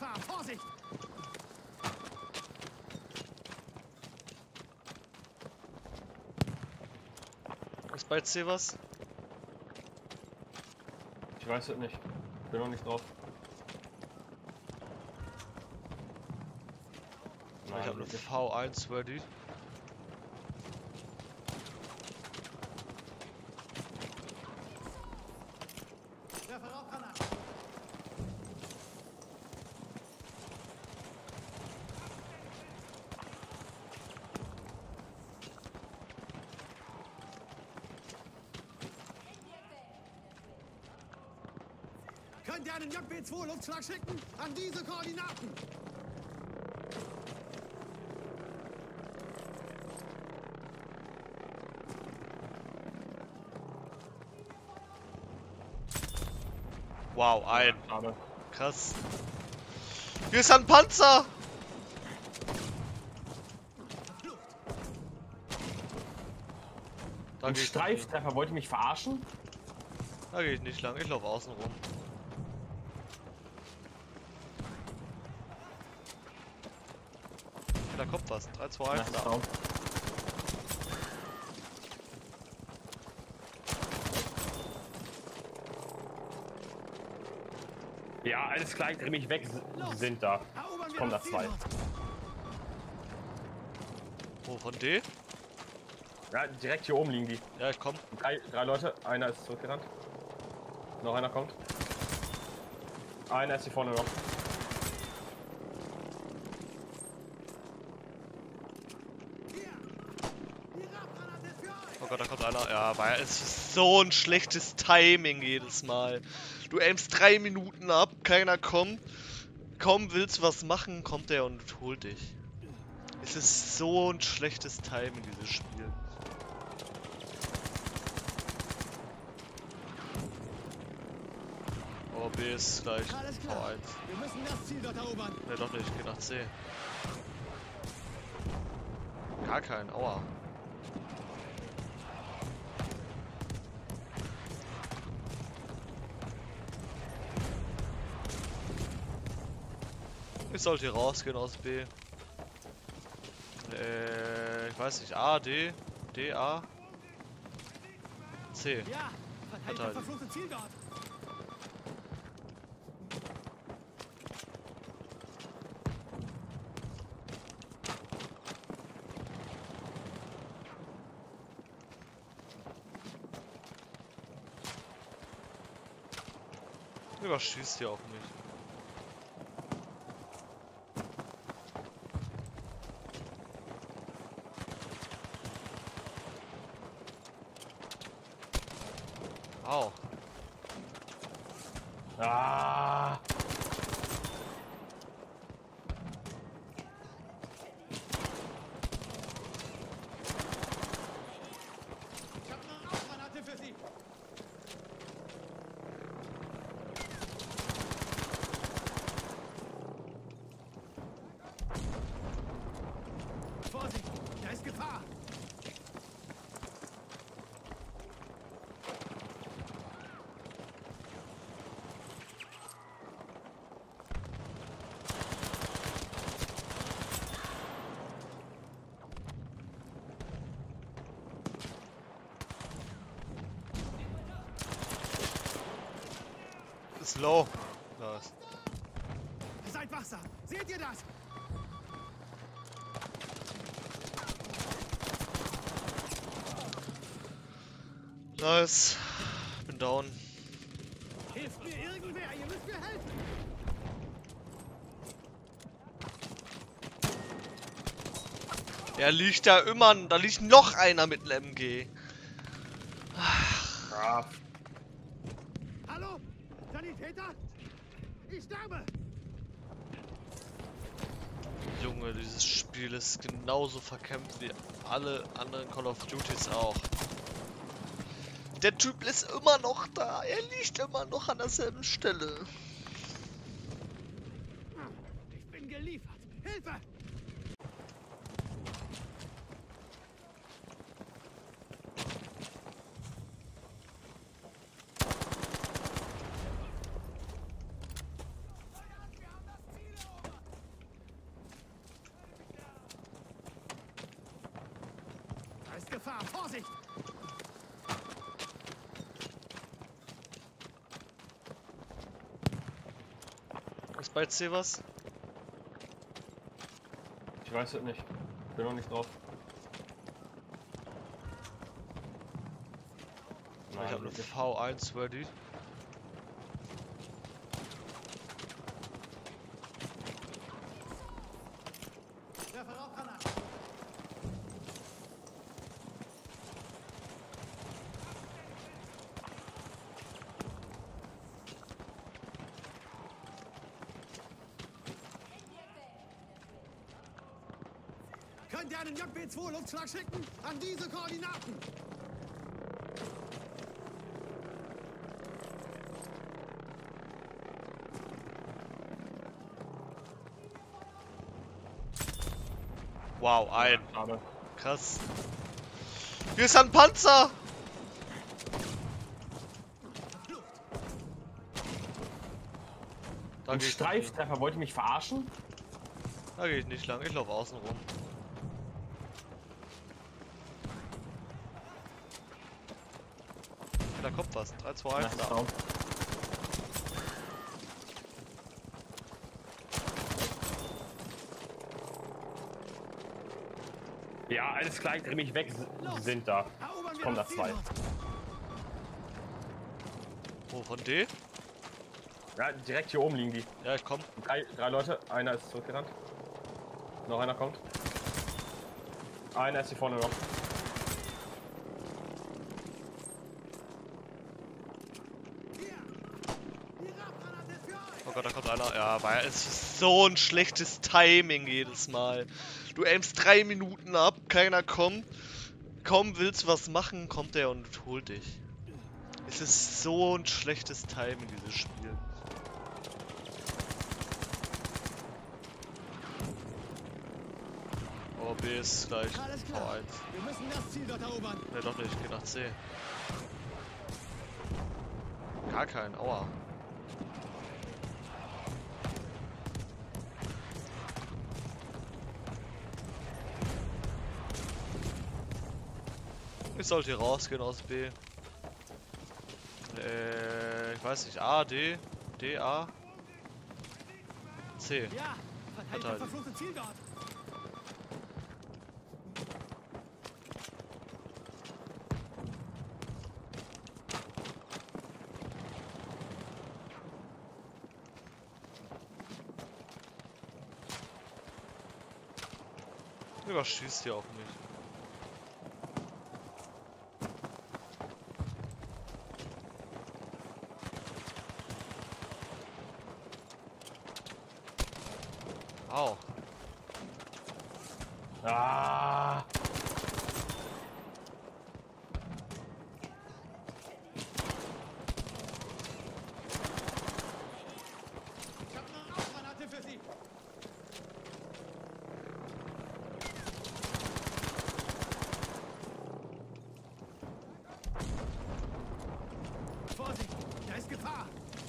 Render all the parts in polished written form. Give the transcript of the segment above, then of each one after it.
Gefahr! Vorsicht! Ist bei C was? Ich weiß es nicht. Bin noch nicht drauf. Ich habe eine V1 ready. Werfe Rauchgranaten! Könnt ihr einen JB-2 Luftschlag schicken? An diese Koordinaten! Wow, ein. Schade. Krass. Hier ist ein Panzer! Da Ein gehe ich, Streiftreffer, wollte mich verarschen? da geh ich nicht lang, ich laufe außen rum. Da kommt was. 3, 2, 1. Na, down. Ja, alles klar, ich dreh mich weg, sind da. Erobern wir Kommen da das zwei. Ziel dort. Oh, von D? Ja, direkt hier oben liegen die. Ja, ich komm. Drei Leute, einer ist zurückgerannt. Noch einer kommt. Einer ist hier vorne noch. Hier! Die Rauchgranate ist für euch! Oh Gott, da kommt einer. Ja, aber es ist so ein schlechtes Timing jedes Mal. Du aimst 3 Minuten ab, keiner kommt. Kaum willst du was machen, kommt er und holt dich. Es ist so ein schlechtes Timing, dieses Spiel. Oh, B ist gleich Alles klar. V1. Wir müssen das Ziel dort erobern. Ne, doch nicht, ich geh nach C. Gar kein, aua. Ich sollte hier rausgehen aus B. Ich weiß nicht, A, D, D, A, C. Ja! Verteidigt das Verteidigt. verfluchte Ziel dort! Überschießt hier auf mich. Au. Ah! Ich habe eine Rauchgranate für Sie! Vorsicht! Da ist Gefahr! Ist low. Nice. Seid wachsam! Seht ihr das? Nice. Bin down. Hilft mir irgendwer! Ihr müsst mir helfen! Er liegt da immer. Da liegt noch einer mit einem MG. Ah, Hallo? Sanitäter? Ich sterbe! Junge, dieses Spiel ist genauso verkämpft wie alle anderen Call of Duties auch. Der Typ ist immer noch da. Er liegt immer noch an derselben Stelle. Ich bin geliefert! Hilfe! Gefahr! Vorsicht! Ist bei C was? Ich weiß es nicht. Bin noch nicht drauf. Ich habe eine wirklich. V1 ready. Werfe Rauchgranaten! Könnt ihr einen JB-2 Luftschlag schicken? An diese Koordinaten! Wow, ein. Aber Krass. Hier ist ein Panzer! Da ein gehe ich, Streiftreffer, wollte ich mich verarschen? da geh ich nicht lang, ich laufe außen rum. Da kommt was. 3, 2, 1, Nice da. down. Ja, alles klar, ich dreh mich weg, die sind da. Erobern wir Kommen da das Ziel zwei. dort. Oh, von D? Ja, direkt hier oben liegen die. Ja, ich komm. Drei Leute, einer ist zurückgerannt. Noch einer kommt. Einer ist hier vorne noch. Hier! Die Rauchgranate ist für euch! Oh Gott, da kommt einer. Ja, weil es ist so ein schlechtes Timing jedes Mal. Du aimst 3 Minuten ab, keiner kommt. Kaum willst du was machen, kommt der und holt dich. Es ist so ein schlechtes Timing, dieses Spiel. Oh, B ist gleich Alles klar. V1. Wir müssen das Ziel dort erobern. Ne, doch nicht, ich geh nach C. Gar kein, aua. Ich sollte hier rausgehen aus B. Ich weiß nicht, A, D, D, A, C. Ja! Verteidigt das Verteidigt. verfluchte Ziel dort! Überschießt hier auch nicht. Au. Ah, Ich habe eine Rauchgranate für Sie! Vorsicht! Da ist Gefahr!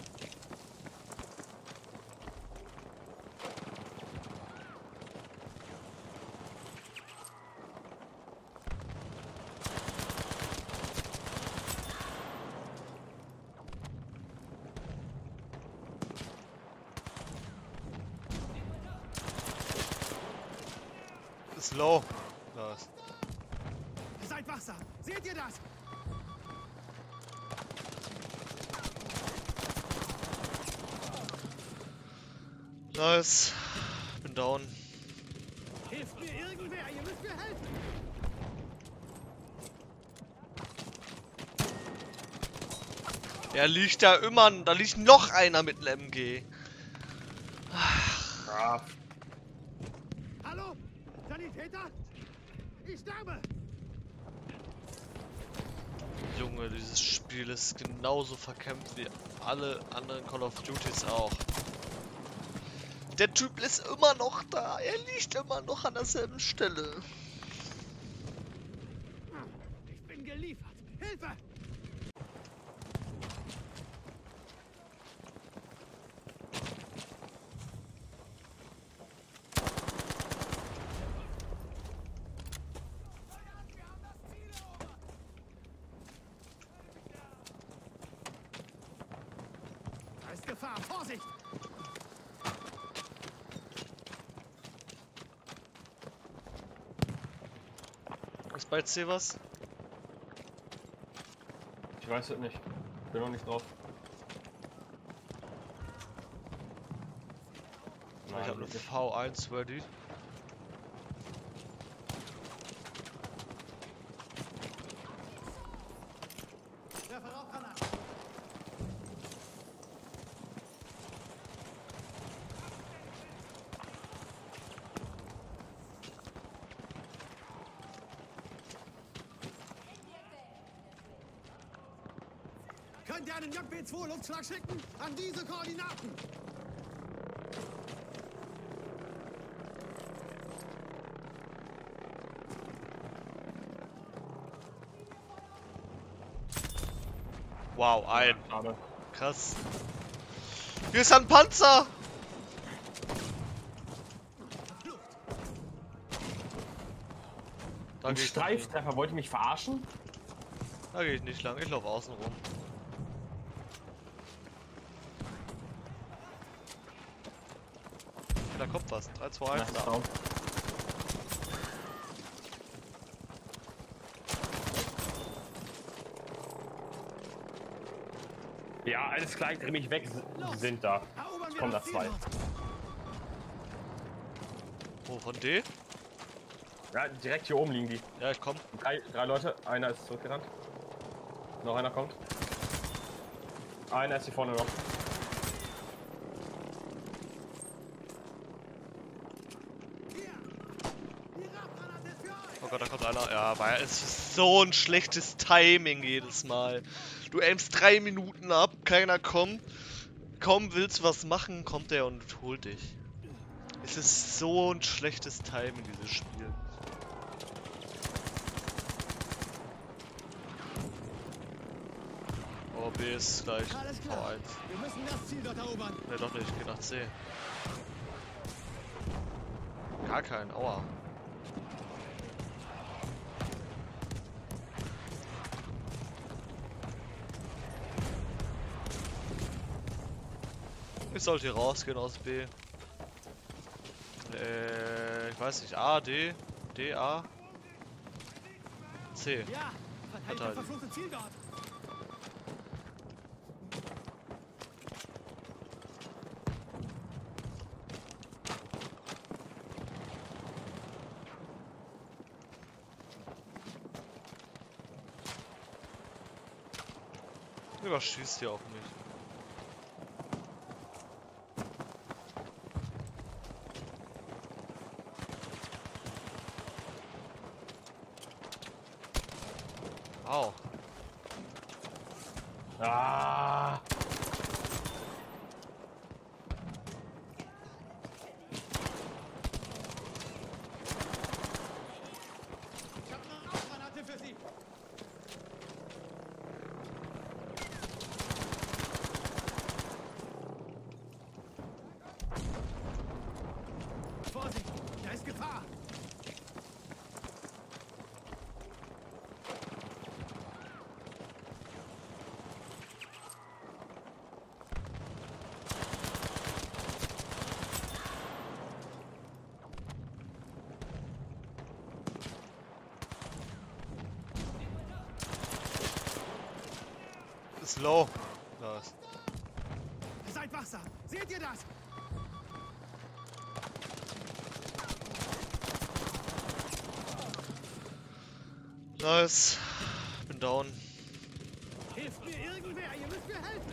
Ist low. Da ist. Seid wachsam! Seht ihr das? Nice. Bin down. Hilft mir irgendwer! Ihr müsst mir helfen! Er liegt da immer. Da liegt noch einer mit einem MG. ah, Hallo? Sanitäter? Ich sterbe! Junge, dieses Spiel ist genauso verkämpft wie alle anderen Call of Duties auch. Der Typ ist immer noch da. Er liegt immer noch an derselben Stelle. Ich bin geliefert! Hilfe! Gefahr! Vorsicht! Ist bei C was? Ich weiß es nicht. Bin noch nicht drauf. Ich habe eine V1 ready. Werfe Rauchgranaten! Könnt ihr einen JB2 Luftschlag schicken? An diese Koordinaten! Wow, ein. Schade. Krass. Hier ist ein Panzer! Da Ein gehe ich, nicht lang. Streiftreffer, wollte mich verarschen? Da geh ich nicht lang, ich laufe außen rum. Da kommt was. 3, 2, 1. Na, down. Ja, alles klar, ich dreh mich weg, sind da. Erobern wir Kommen da das Ziel zwei. dort. Oh, von D? Ja, direkt hier oben liegen die. Ja, ich komm. Drei Leute, einer ist zurückgerannt. Noch einer kommt. Einer ist hier vorne noch. Hier! Die Rauchgranate ist für euch! Oh Gott, da kommt einer. Ja, aber es ist so ein schlechtes Timing jedes Mal. Du aimst 3 Minuten ab, keiner kommt. Kaum willst du was machen, kommt er und holt dich. Es ist so ein schlechtes Timing, dieses Spiel. Oh, B ist gleich Alles klar. V1. Wir müssen das Ziel dort erobern. Ne, doch nicht, ich geh nach C. Gar kein, aua. Ich sollte hier rausgehen aus B. Ich weiß nicht, A, D, D, A, C. Ja! Verteidigt das Verteidigt. verfluchte Ziel dort! Überschießt hier auf mich. Au. Ah! Ich habe eine Rauchgranate für Sie! Vorsicht! Da ist Gefahr! Ist low. Nice. Seid wachsam! Seht ihr das? Nice. Bin down. Hilft mir irgendwer! Ihr müsst mir helfen!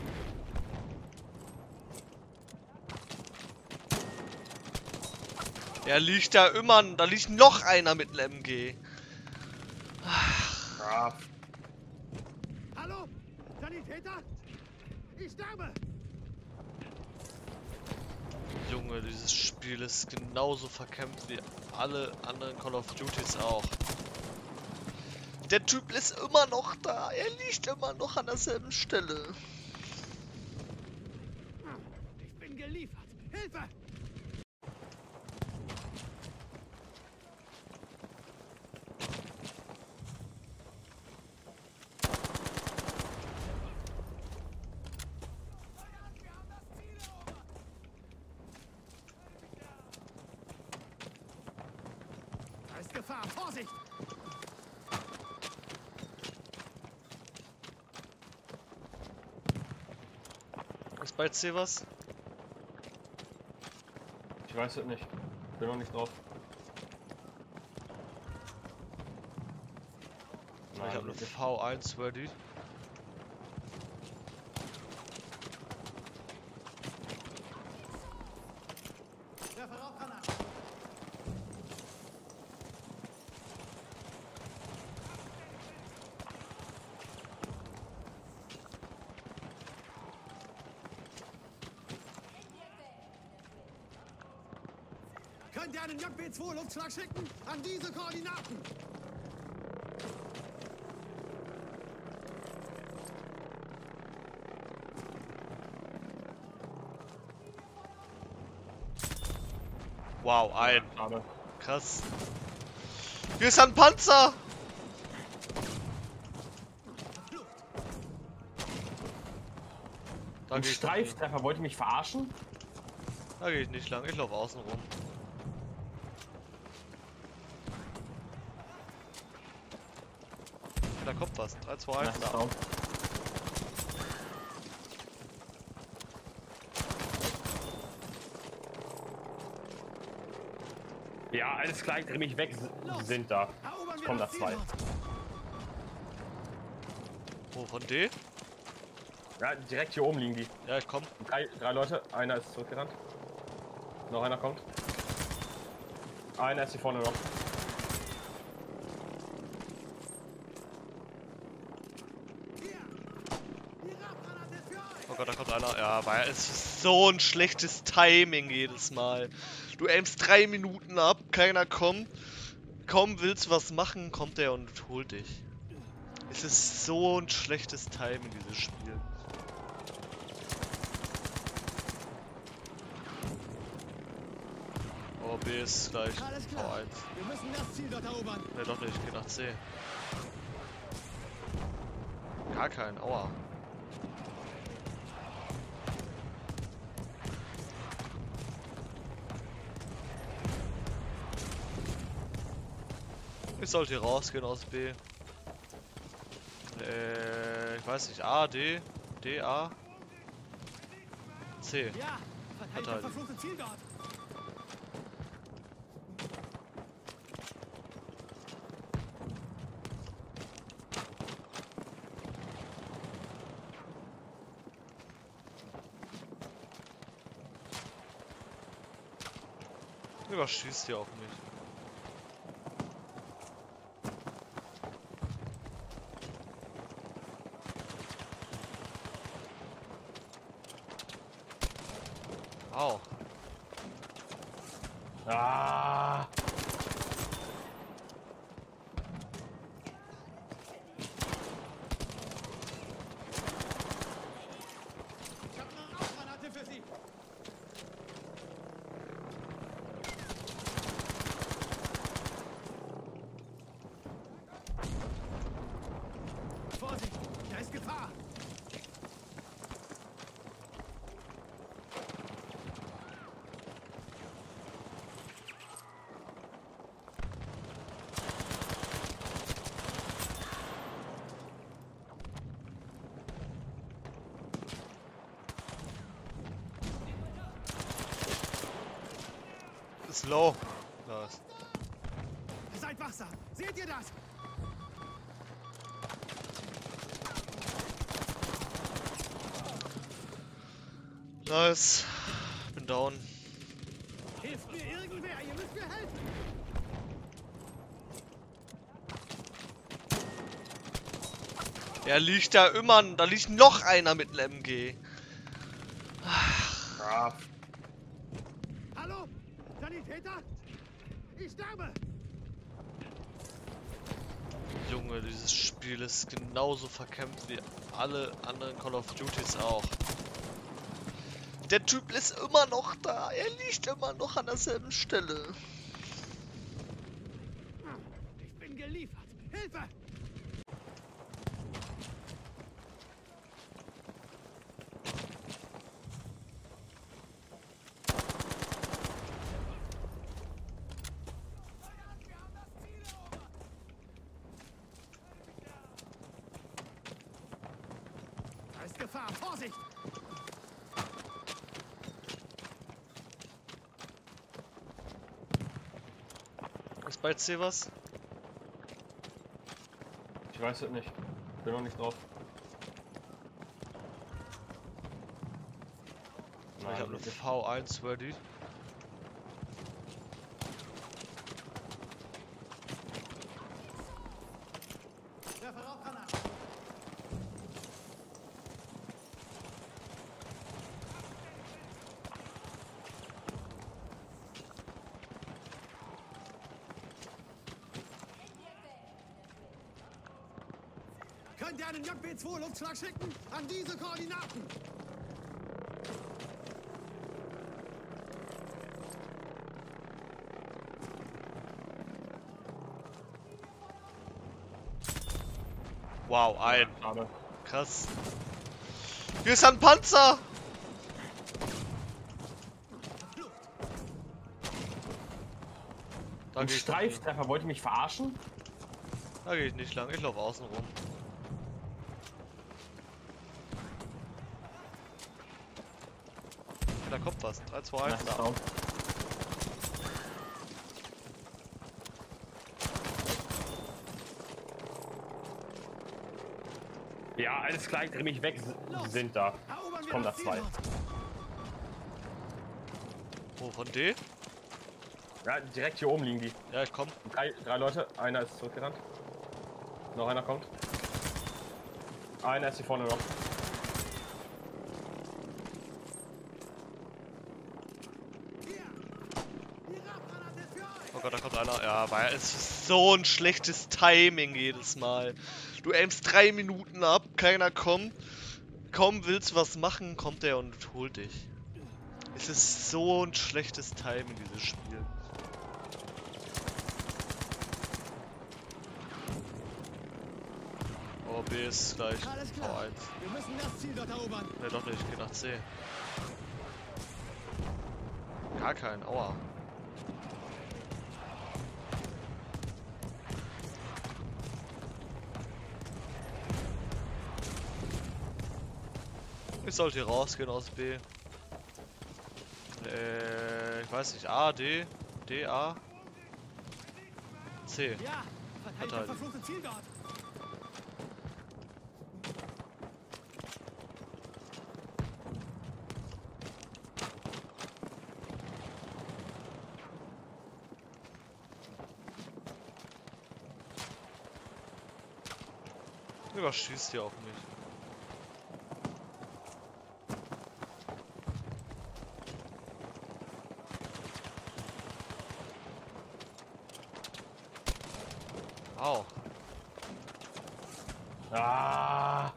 Er liegt da immer. Da liegt noch einer mit einem MG. Ah, Hallo? Sanitäter? Ich sterbe! Junge, dieses Spiel ist genauso verkämpft wie alle anderen Call of Duties auch. Der Typ ist immer noch da. Er liegt immer noch an derselben Stelle. Ich bin geliefert! Hilfe! Gefahr! Vorsicht! Ist bei C was? Ich weiß es nicht. Bin noch nicht drauf. Ich habe eine V1 ready. Werfe Rauchgranaten! Könnt ihr einen JB2 Luftschlag schicken? An diese Koordinaten! Wow, ein. Schade. Krass. Hier ist ein Panzer! Da Ein gehe ich, Streiftreffer, wollte mich verarschen? da geh ich nicht lang, ich laufe außen rum. Da kommt was. 3, 2, 1. Na, down. Ja, alles klar, ich dreh mich weg, sind da. Erobern wir Kommen da das Ziel zwei. dort. Wo, von D? Ja, direkt hier oben liegen die. Ja, ich komm. Drei Leute, einer ist zurückgerannt. Noch einer kommt. Einer ist hier vorne noch. Hier! Die Rauchgranate ist für euch! Oh Gott, da kommt einer. Ja, aber es ist so ein schlechtes Timing jedes Mal. Du aimst 3 Minuten ab, keiner kommt. Kaum willst du was machen, kommt er und holt dich. Es ist so ein schlechtes Timing, dieses Spiel. Oh, B ist gleich Alles klar. V1. Wir müssen das Ziel dort erobern. Ne, doch nicht, ich geh nach C. Gar kein, aua. Ich sollte hier rausgehen aus B. Ich weiß nicht, A, D, D, A, C. Ja! Verteidigt das Verteidigt. verfluchte Ziel dort! Überschießt hier auf mich. Au. Ah! Ich habe eine Rauchgranate für Sie! Vorsicht! Da ist Gefahr! Ist low. Nice. Seid wachsam! Seht ihr das? Nice. Bin down. Hilft mir irgendwer! Ihr müsst mir helfen! Er liegt da immer. Da liegt noch einer mit einem MG. Ah, Hallo? Sanitäter? Ich sterbe! Junge, dieses Spiel ist genauso verkämpft wie alle anderen Call of Duties auch. Der Typ ist immer noch da. Er liegt immer noch an derselben Stelle. Ich bin geliefert! Hilfe! Gefahr! Vorsicht! Ist bei C was? Ich weiß es nicht. Bin noch nicht drauf. Ich habe eine wirklich. V1 ready. Werfe Rauchgranaten! Könnt ihr einen JB2 Luftschlag schicken? An diese Koordinaten! Wow, ein. Schade. Krass. Hier ist ein Panzer! Da Ein gehe ich, Streiftreffer, wollte ich mich verarschen? da geh ich nicht lang, ich laufe außen rum. Da kommt was. 3, 2, 1, Nice da. Sound. Ja, alles klar, ich dreh mich weg. Die sind da. Erobern wir Kommen da das Ziel zwei. dort. Oh, von D? Ja, direkt hier oben liegen die. Ja, ich komm. Drei Leute, einer ist zurückgerannt. Noch einer kommt. Einer ist hier vorne noch. Hier! Die Rauchgranate ist für euch! Oh Gott, da kommt einer. Ja, weil es ist so ein schlechtes Timing jedes Mal. Du aimst 3 Minuten ab, keiner kommt. Kaum willst du was machen, kommt der und holt dich. Es ist so ein schlechtes Timing, dieses Spiel. Oh, B ist gleich Alles klar. V1. Wir müssen das Ziel dort erobern. Ne, doch nicht, ich geh nach C. Gar kein, aua. Ich sollte hier rausgehen aus B. Ich weiß nicht, A, D, D, A, C. Ja! Verteidigt das Verteidigt. verfluchte Ziel dort! Überschießt hier auch nicht. Au. Ah!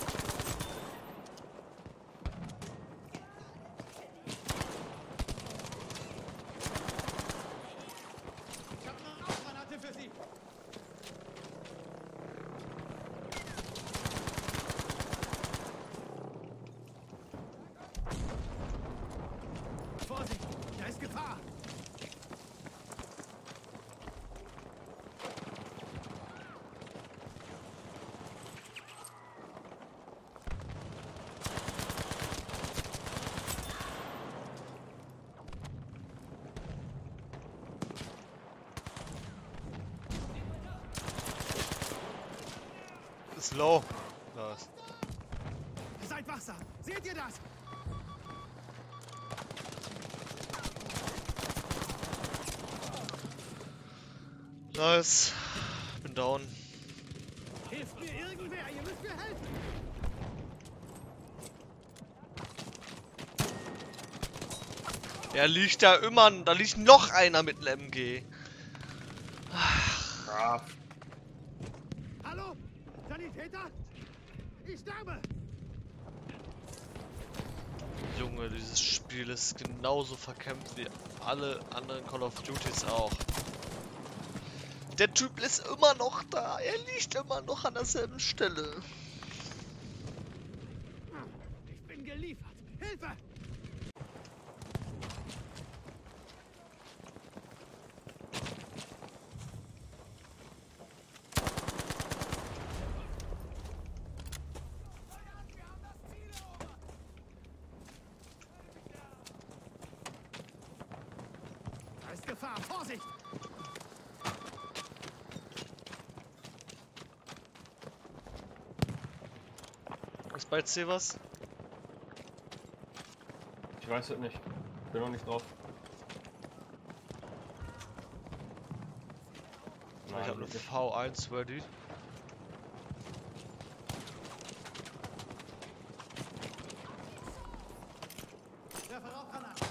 Ich habe eine Rauchgranate für Sie! Vorsicht! Da ist Gefahr! Ist low. Da ist. Seid wachsam! Seht ihr das? Nice. Bin down. Hilft mir irgendwer! Ihr müsst mir helfen! Er liegt da immer. Da liegt noch einer mit einem MG. Ah, Hallo? Sanitäter? Ich sterbe! Junge, dieses Spiel ist genauso verkämpft wie alle anderen Call of Duties auch. Der Typ ist immer noch da. Er liegt immer noch an derselben Stelle. Ich bin geliefert! Hilfe! Gefahr! Vorsicht! Ist bei C was? Ich weiß es nicht. Bin noch nicht drauf. Ich habe eine V1 ready. Werfe Rauchgranaten!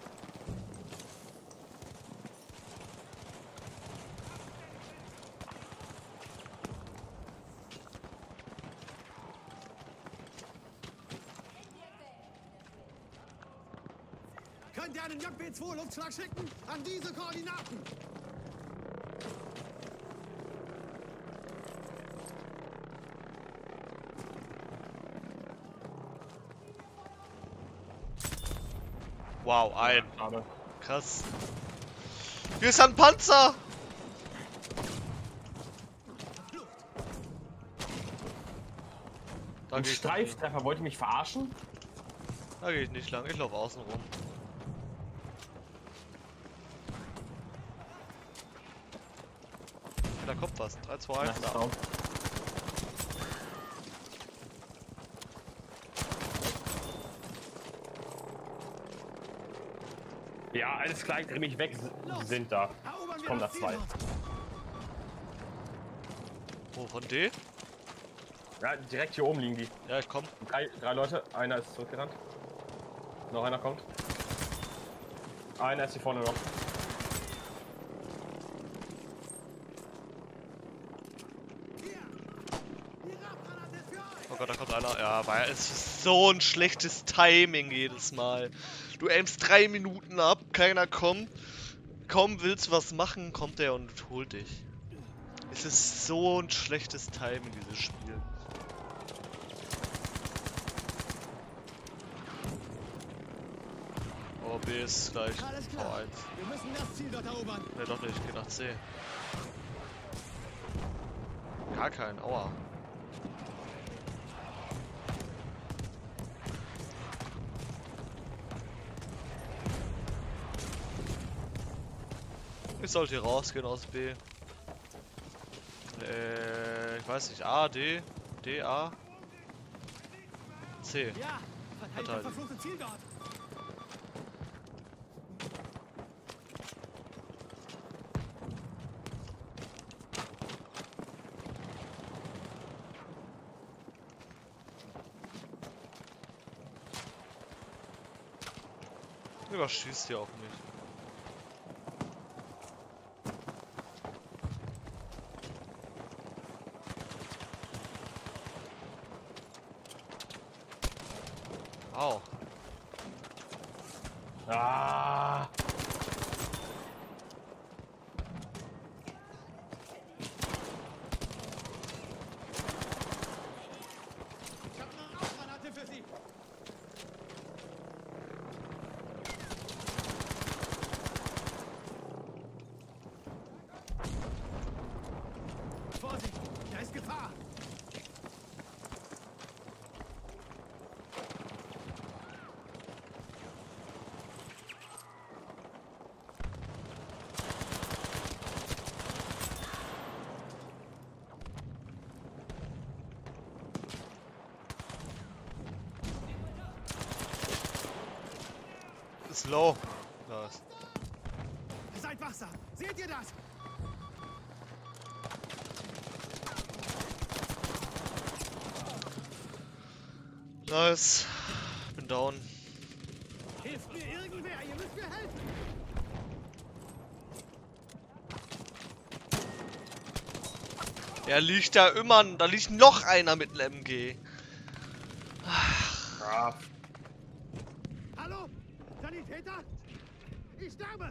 Könnt ihr einen JB2 Luftschlag schicken? An diese Koordinaten! Wow, ein. Schade. Krass. Hier ist ein Panzer! Da Ein gehe ich, Streiftreffer, wollte mich verarschen? da geh ich nicht lang, ich laufe außen rum. Da kommt was. 3, 2, 1. Na, down. Ja, alles klar, ich dreh mich weg, sind da. Erobern wir Kommen da das Ziel zwei. dort. Wo, von D? Ja, direkt hier oben liegen die. Ja, ich komm. Drei Leute, einer ist zurückgerannt. Noch einer kommt. Einer ist hier vorne noch. Hier! Die Rauchgranate ist für euch! Oh Gott, da kommt einer. Ja, aber es ist so ein schlechtes Timing jedes Mal. Du aimst 3 Minuten ab, keiner kommt. Kaum willst du was machen, kommt er und holt dich. Es ist so ein schlechtes Timing, dieses Spiel. Oh, B ist gleich Alles klar. V1. Wir müssen das Ziel dort erobern. Ne, doch nicht, ich geh nach C. Gar kein, aua. Ich sollte hier rausgehen aus B. Ich weiß nicht, A, D, D, A, C. Ja! Verteidigt das Verteidigt. verfluchte Ziel dort! Überschießt hier auf mich. Au. Ah! Ich habe eine Rauchgranate für Sie! Vorsicht! Da ist Gefahr! Ist low. Nice. Seid wachsam! Seht ihr das? Nice. Bin down. Hilft mir irgendwer! Ihr müsst mir helfen! Er liegt da immer. Da liegt noch einer mit einem MG. Ah, Hallo? Sanitäter? Ich sterbe!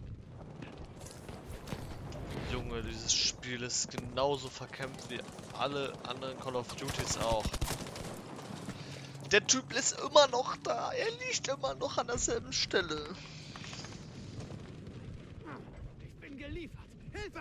Junge, dieses Spiel ist genauso verkämpft wie alle anderen Call of Duties auch. Der Typ ist immer noch da. Er liegt immer noch an derselben Stelle. Ich bin geliefert! Hilfe!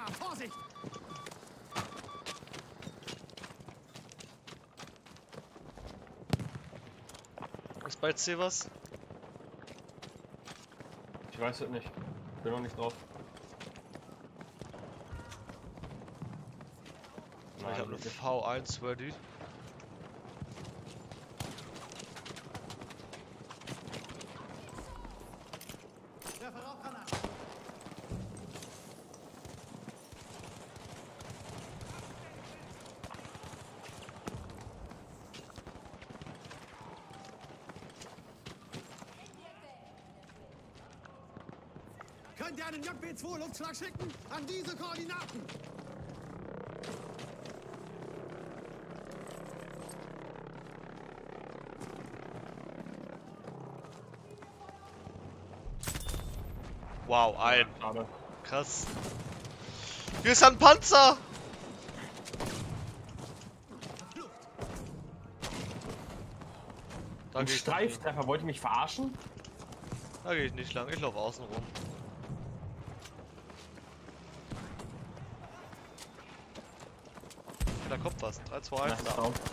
Gefahr! Vorsicht! Ist bei C was? Ich weiß es nicht. Bin noch nicht drauf. Ich habe eine V1 ready. Werfe Rauchgranaten! Könnt ihr einen JB2 Luftschlag schicken? An diese Koordinaten! Wow, ein. Schade. Krass. Hier ist ein Panzer! Da Ein gehe ich, Streiftreffer, wollte mich verarschen? da geh ich nicht lang, ich laufe außen rum. Da kommt was. 3, 2, 1. Na, down.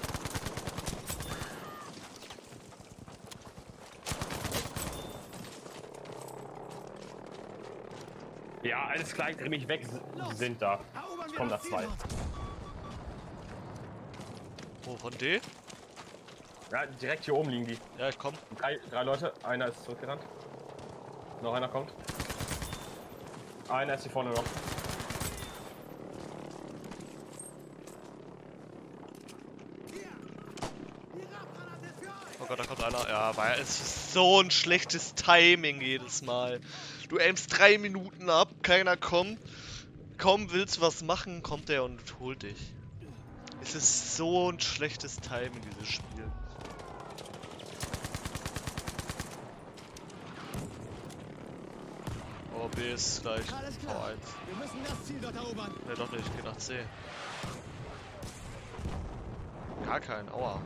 Ja, alles klar, ich dreh mich weg, sind da. Erobern wir Kommen da das Ziel zwei. dort. Wo, von D? Ja, direkt hier oben liegen die. Ja, ich komm. Drei Leute, einer ist zurückgerannt. Noch einer kommt. Einer ist hier vorne noch. Hier! Die Rauchgranate ist für euch! Oh Gott, da kommt einer. Ja, aber es ist so ein schlechtes Timing jedes Mal. Du aimst 3 Minuten ab, keiner kommt. Kaum willst du was machen, kommt er und holt dich. Es ist so ein schlechtes Timing, dieses Spiel. Oh, B ist gleich Alles klar. V1. Wir müssen das Ziel dort erobern. Ne, doch nicht, ich geh nach C. Gar kein, aua.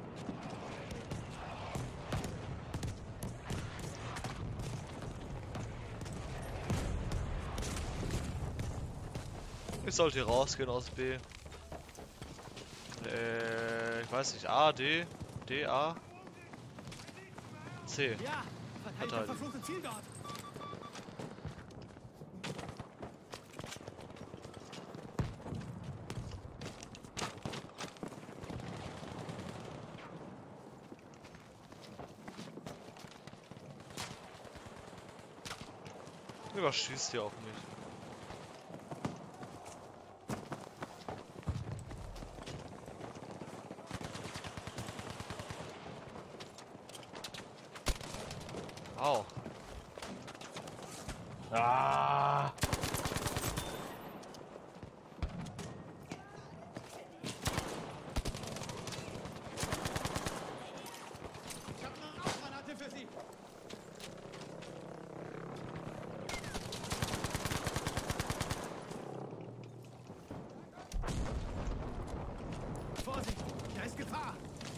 Ich sollte hier rausgehen aus B. Ich weiß nicht, A, D, D, A, C. Ja! Verteidigt das Verteidigen. verfluchte Ziel dort! Überschießt hier auch nicht. Au. Ah! Ich habe eine Rauchgranate für Sie! Vorsicht! Da ist Gefahr!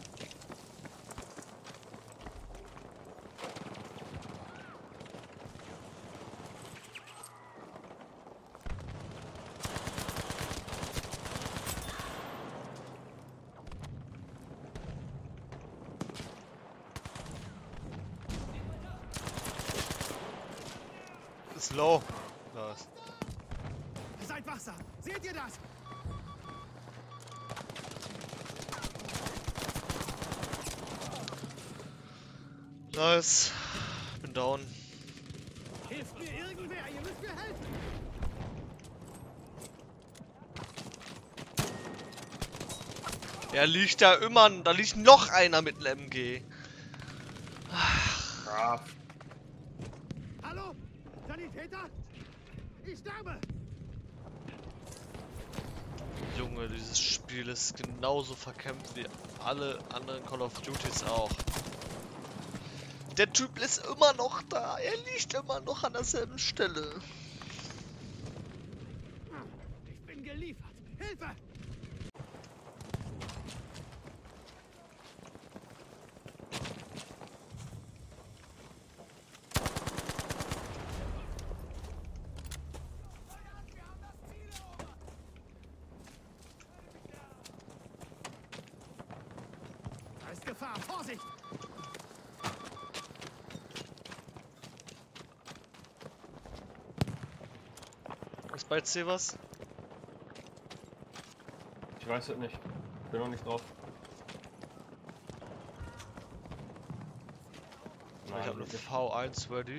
Ist low. Nice. Seid wachsam! Seht ihr das? Nice. Bin down. Hilft mir irgendwer! Ihr müsst mir helfen! Er liegt da immer. Da liegt noch einer mit einem MG. Ah, Hallo? Sanitäter? Ich sterbe! Junge, dieses Spiel ist genauso verkämpft wie alle anderen Call of Duties auch. Der Typ ist immer noch da. Er liegt immer noch an derselben Stelle. Ich bin geliefert! Hilfe! ist Gefahr! Vorsicht! Ist bei C was? Ich weiß es nicht. Bin noch nicht drauf. Ich habe eine V1 ready.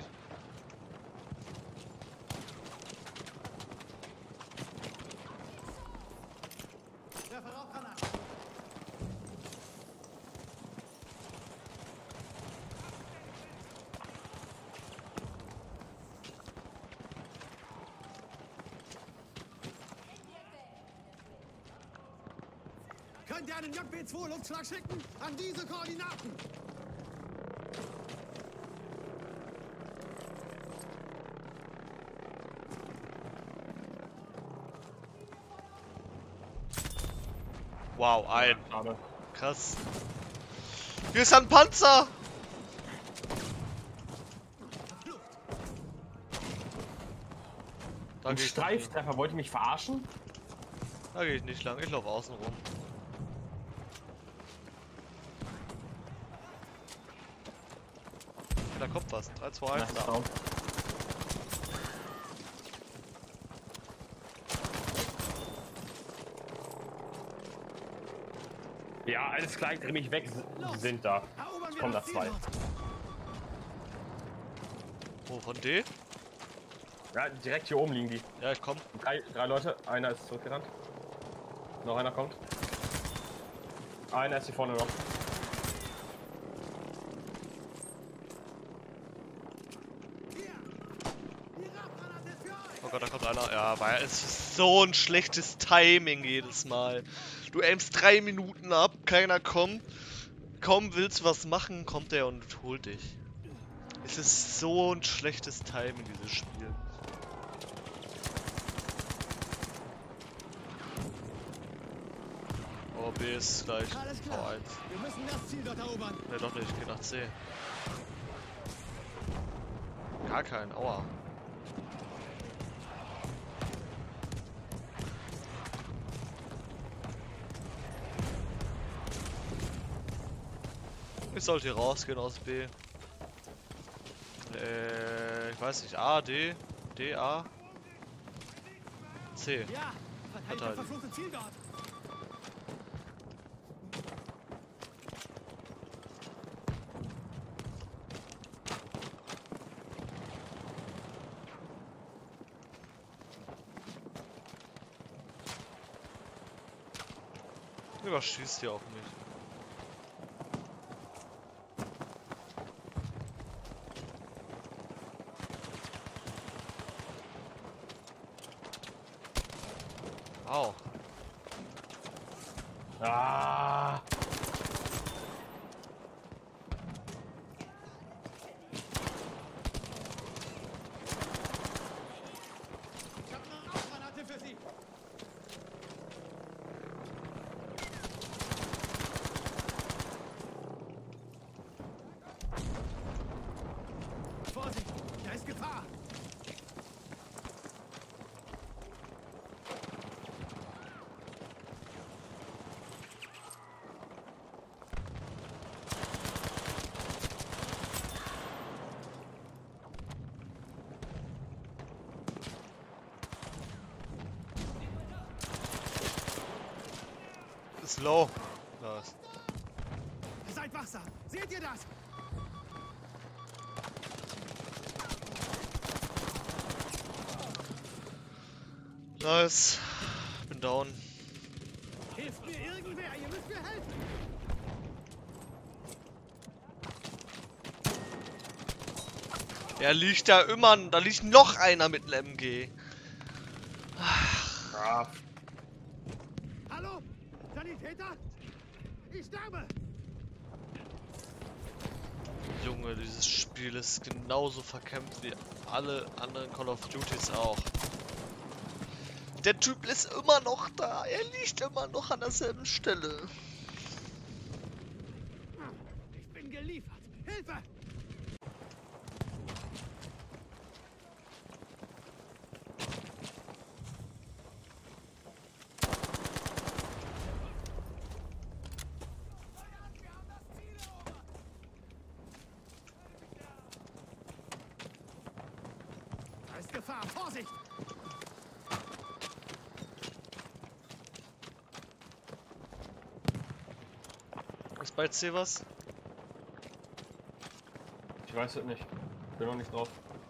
Werfe Rauchgranaten! Könnt ihr einen JB-2 Luftschlag schicken? An diese Koordinaten! Wow, ein. Aber Krass. Hier ist ein Panzer! Da ein gehe ich, Streiftreffer, wollte ich mich verarschen? da geh ich nicht lang, ich laufe außen rum. Da kommt was. 3, 2, 1, Nice, da. down. Ja, alles klar, ich dreh mich weg, die sind da. Erobern wir Kommen da das Ziel zwei. dort. Oh, von D? Ja, direkt hier oben liegen die. Ja, ich komm. Drei Leute, einer ist zurückgerannt. Noch einer kommt. Einer ist hier vorne noch. Hier! Die Rauchgranate ist für euch! Oh Gott, da kommt einer. Ja, weil es ist so ein schlechtes Timing jedes Mal. Du aimst 3 Minuten ab, keiner kommt. Kaum willst du was machen, kommt er und holt dich. Es ist so ein schlechtes Timing, dieses Spiel. Oh, B ist gleich Alles klar. V1. Wir müssen das Ziel dort erobern. Ne, doch nicht, ich geh nach C. Gar kein, aua. Ich sollte hier rausgehen aus B. Ich weiß nicht, A, D, D, A, C. Ja! Verteidigt das Verteidigt. verfluchte Ziel dort! Überschießt hier auch nicht. Au. Ah! Ich habe eine Rauchgranate für Sie! Vorsicht! Da ist Gefahr! Ist low. Da ist. Seid wachsam! Seht ihr das? Nice. Bin down. Hilft mir irgendwer! Ihr müsst mir helfen! Er liegt da immer. Da liegt noch einer mit einem MG. Ah, Hallo? Sanitäter? Ich sterbe! Junge, dieses Spiel ist genauso verkämpft wie alle anderen Call of Duties auch. Der Typ ist immer noch da. Er liegt immer noch an derselben Stelle. Ich bin geliefert! Hilfe! Vorsicht! Ist bei C was? Ich weiß es nicht. Bin noch nicht drauf.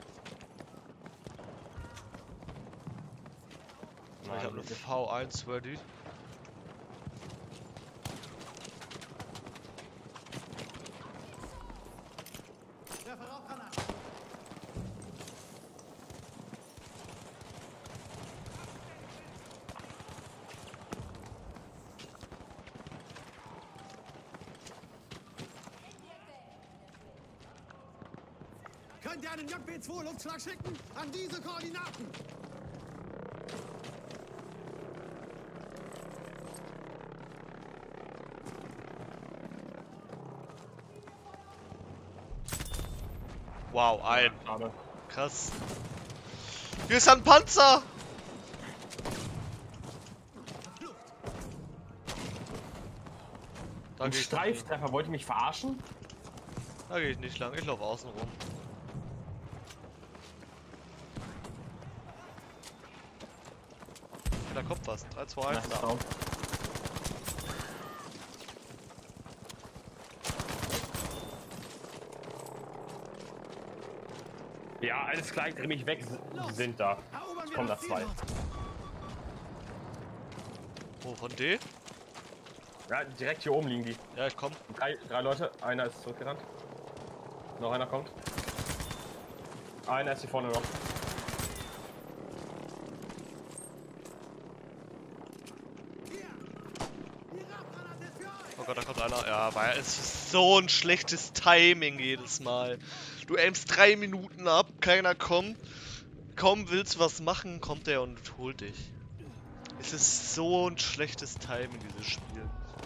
Ich habe eine wirklich. V1 ready. Werfe Rauchgranaten! Könnt ihr einen JB2-Luftschlag schicken? An diese Koordinaten! Wow, ein. Schade. Krass. Hier ist ein Panzer! Da Ein gehe ich, nicht lang. Streiftreffer, wollte mich verarschen? Da geh ich nicht lang, ich laufe außen rum. Da kommt was. 3, 2, 1. Na, down. Ja, alles klar, ich dreh mich weg. Sie sind da. Erobern wir Kommen da das Ziel zwei. dort. Oh, von D? Ja, direkt hier oben liegen die. Ja, ich komm. Drei Leute, einer ist zurückgerannt. Noch einer kommt. Einer ist hier vorne noch. Hier! Die Rauchgranate ist für euch! Oh Gott, da kommt einer. Ja, aber es ist so ein schlechtes Timing jedes Mal. Du aimst 3 Minuten ab, keiner kommt. Kaum willst du was machen, kommt er und holt dich. Es ist so ein schlechtes Timing, dieses Spiel.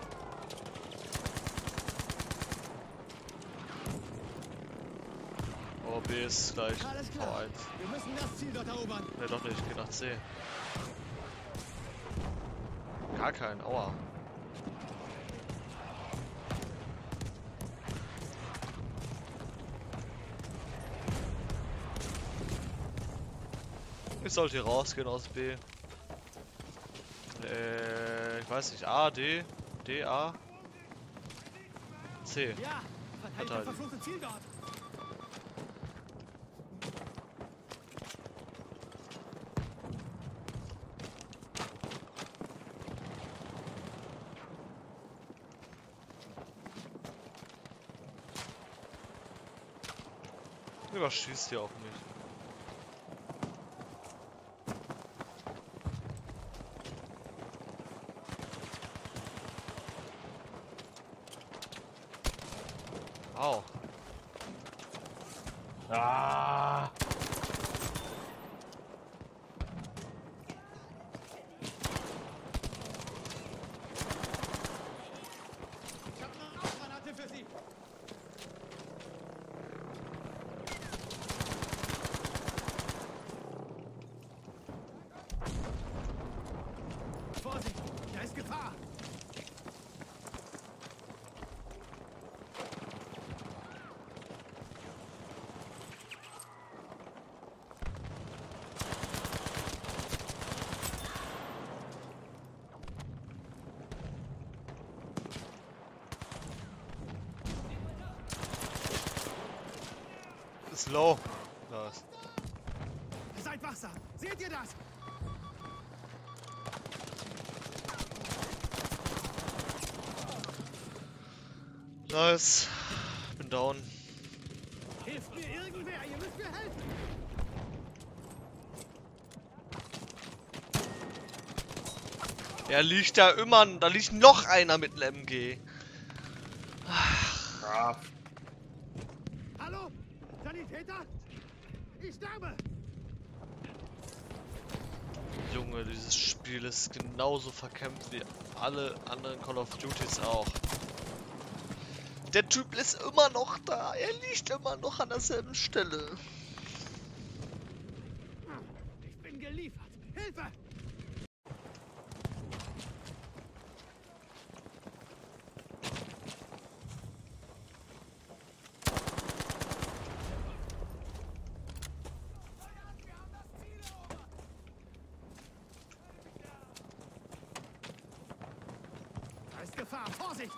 Oh, B ist gleich Alles klar. V1. Wir müssen das Ziel dort erobern. Ne, doch nicht, ich geh nach C. Gar kein, aua. Ich sollte hier rausgehen aus B. Ich weiß nicht, A, D, D, A, C. Ja! Verteidigt das Verteidigen. verfluchte Ziel dort! Überschießt hier auch nicht. Au. Ah! Ich habe eine Rauchgranate für Sie! Vorsicht! Da ist Gefahr! Ist low. Nice. Seid wachsam! Seht ihr das? Nice. Bin down. Hilft mir irgendwer! Ihr müsst mir helfen! Er liegt da immer. Da liegt noch einer mit einem MG. Ah, Hallo? Sanitäter? Ich sterbe! Junge, dieses Spiel ist genauso verkämpft wie alle anderen Call of Duties auch. Der Typ ist immer noch da. Er liegt immer noch an derselben Stelle. Ich bin geliefert! Hilfe! Gefahr! Vorsicht!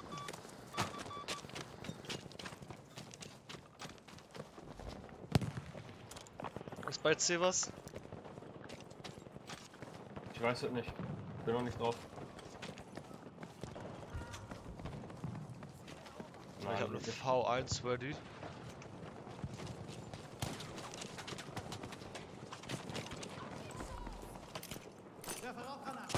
Ist bei C was? Ich weiß es nicht. Bin noch nicht drauf. Ich habe eine V1 ready. Werfe Rauchgranaten!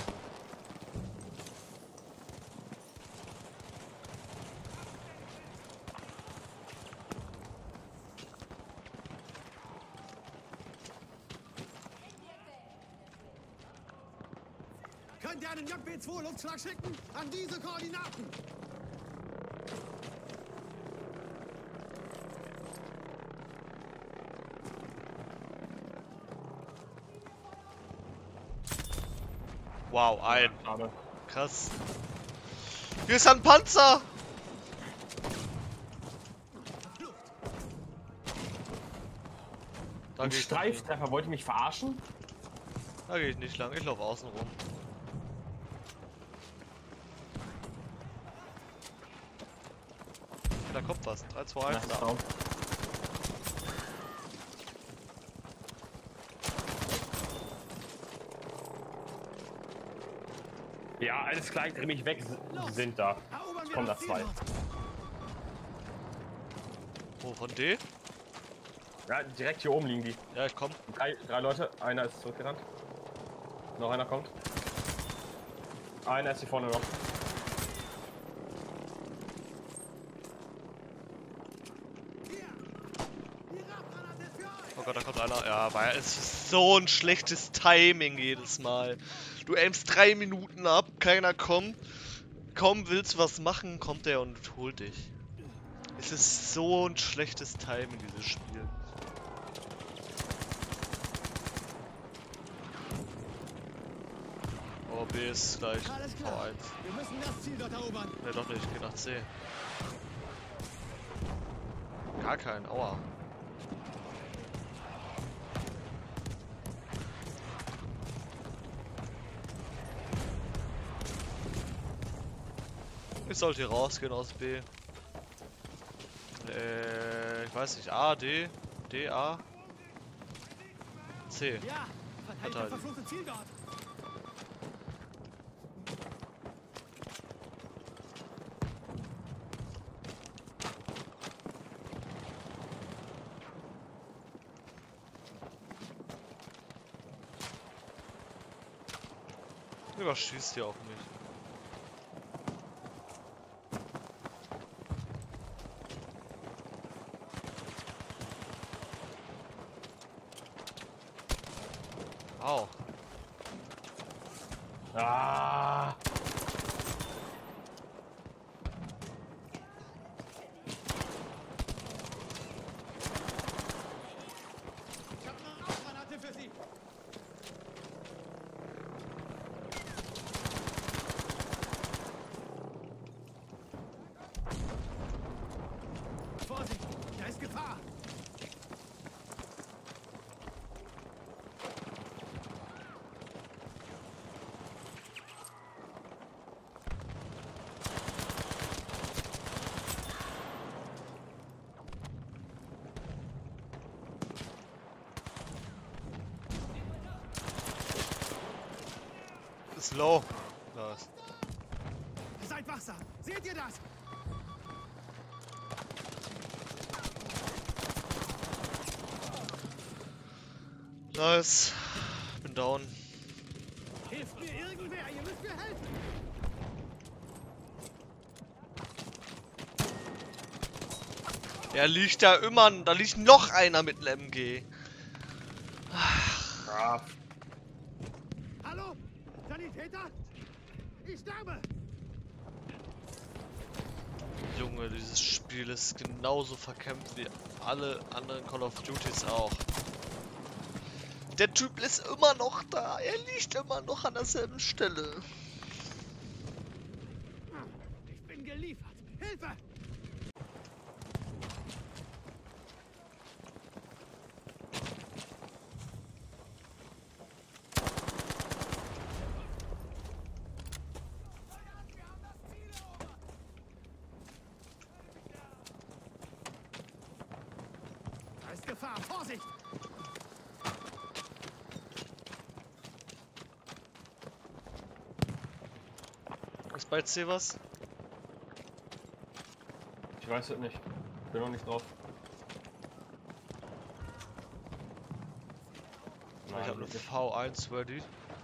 Könnt ihr einen JB2 Luftschlag schicken? An diese Koordinaten! Wow, ein. Schade. Krass. Hier ist ein Panzer! Da Ein gehe ich, Streiftreffer, wollte mich verarschen? da geh ich nicht lang, ich laufe außen rum. Da kommt was. 3, 2, 1. Na, down. Ja, alles klar, ich dreh mich weg, sind da. Erobern wir Kommen da das Ziel zwei. dort. Wo, von D? Ja, direkt hier oben liegen die. Ja, ich komm. Drei Leute, einer ist zurückgerannt. Noch einer kommt. Einer ist hier vorne noch. Hier! Die Rauchgranate ist für euch! Oh Gott, da kommt einer. Ja, aber es ist so ein schlechtes Timing jedes Mal. Du aimst 3 Minuten ab, keiner kommt. Kaum willst du was machen, kommt er und holt dich. Es ist so ein schlechtes Timing, dieses Spiel. Oh, B ist gleich Alles klar. V1. Wir müssen das Ziel dort erobern. Ne, doch nicht, ich geh nach C. Gar kein, aua. Ich sollte hier rausgehen aus B. Ich weiß nicht, A, D, D, A, C. Ja! Verteidigt das Verteidigen. verfluchte Ziel dort! Überschießt hier auf mich. Au. Ah! Ich habe eine Rauchgranate für Sie! Vorsicht! Da ist Gefahr! Ist low. Nice. Seid wachsam! Seht ihr das? Nice. Bin down. Hilft mir irgendwer! Ihr müsst mir helfen! Er liegt da immer. Da liegt noch einer mit einem MG. Ah, Hallo? Sanitäter? Ich sterbe! Junge, dieses Spiel ist genauso verkämpft wie alle anderen Call of Duties auch. Der Typ ist immer noch da. Er liegt immer noch an derselben Stelle. Ich bin geliefert! Hilfe! ist Gefahr. Vorsicht! Ist bei C was? Ich weiß es nicht. Bin noch nicht drauf. Ich habe eine V1 ready.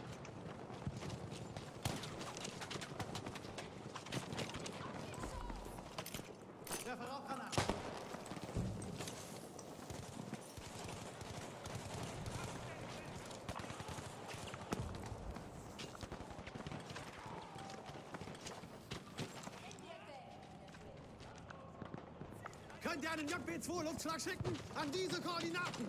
Werfe Rauchgranaten. Könnt ihr einen JB2 Luftschlag schicken? An diese Koordinaten!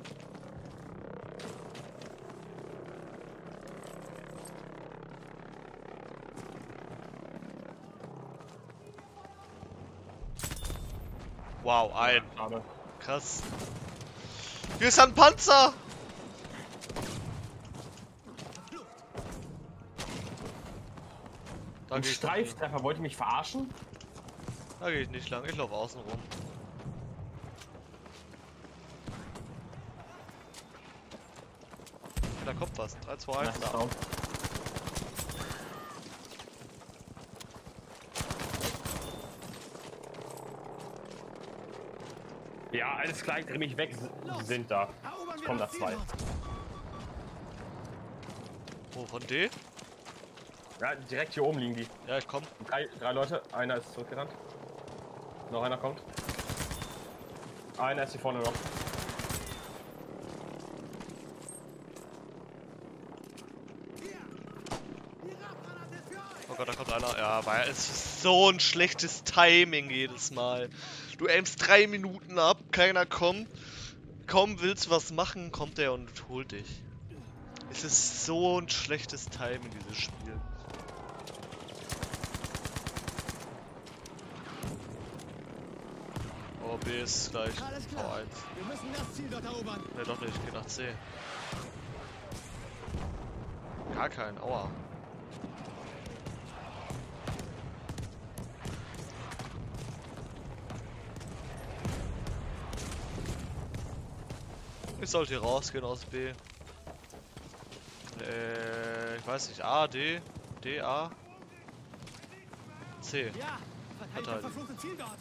Wow, ein. Aber Krass. Hier ist ein Panzer! Da ein gehe ich, Streiftreffer, wollte ich mich verarschen? da geh ich nicht lang, ich laufe außen rum. Da kommt was. 3, 2, 1, Nice, da. down. Ja, alles klar, ich dreh mich weg, die sind da. Erobern wir Kommen da das Ziel zwei. dort. Wo, von D? Ja, direkt hier oben liegen die. Ja, ich komm. Drei Leute, einer ist zurückgerannt. Noch einer kommt. Einer ist hier vorne noch. Hier! Die Rauchgranate ist für euch! Oh Gott, da kommt einer. Ja, weil es ist so ein schlechtes Timing jedes Mal. Du aimst 3 Minuten ab, keiner kommt. Kaum willst du was machen, kommt er und holt dich. Es ist so ein schlechtes Timing, dieses Spiel. Oh, B ist gleich Alles klar. V1. Wir müssen das Ziel dort erobern. Ne, doch nicht, ich geh nach C. Gar kein, aua. Ich sollte hier rausgehen aus B. Ich weiß nicht, A, D, D, A, C. Ja! Verteidigt das Verteidigt. verfluchte Ziel dort!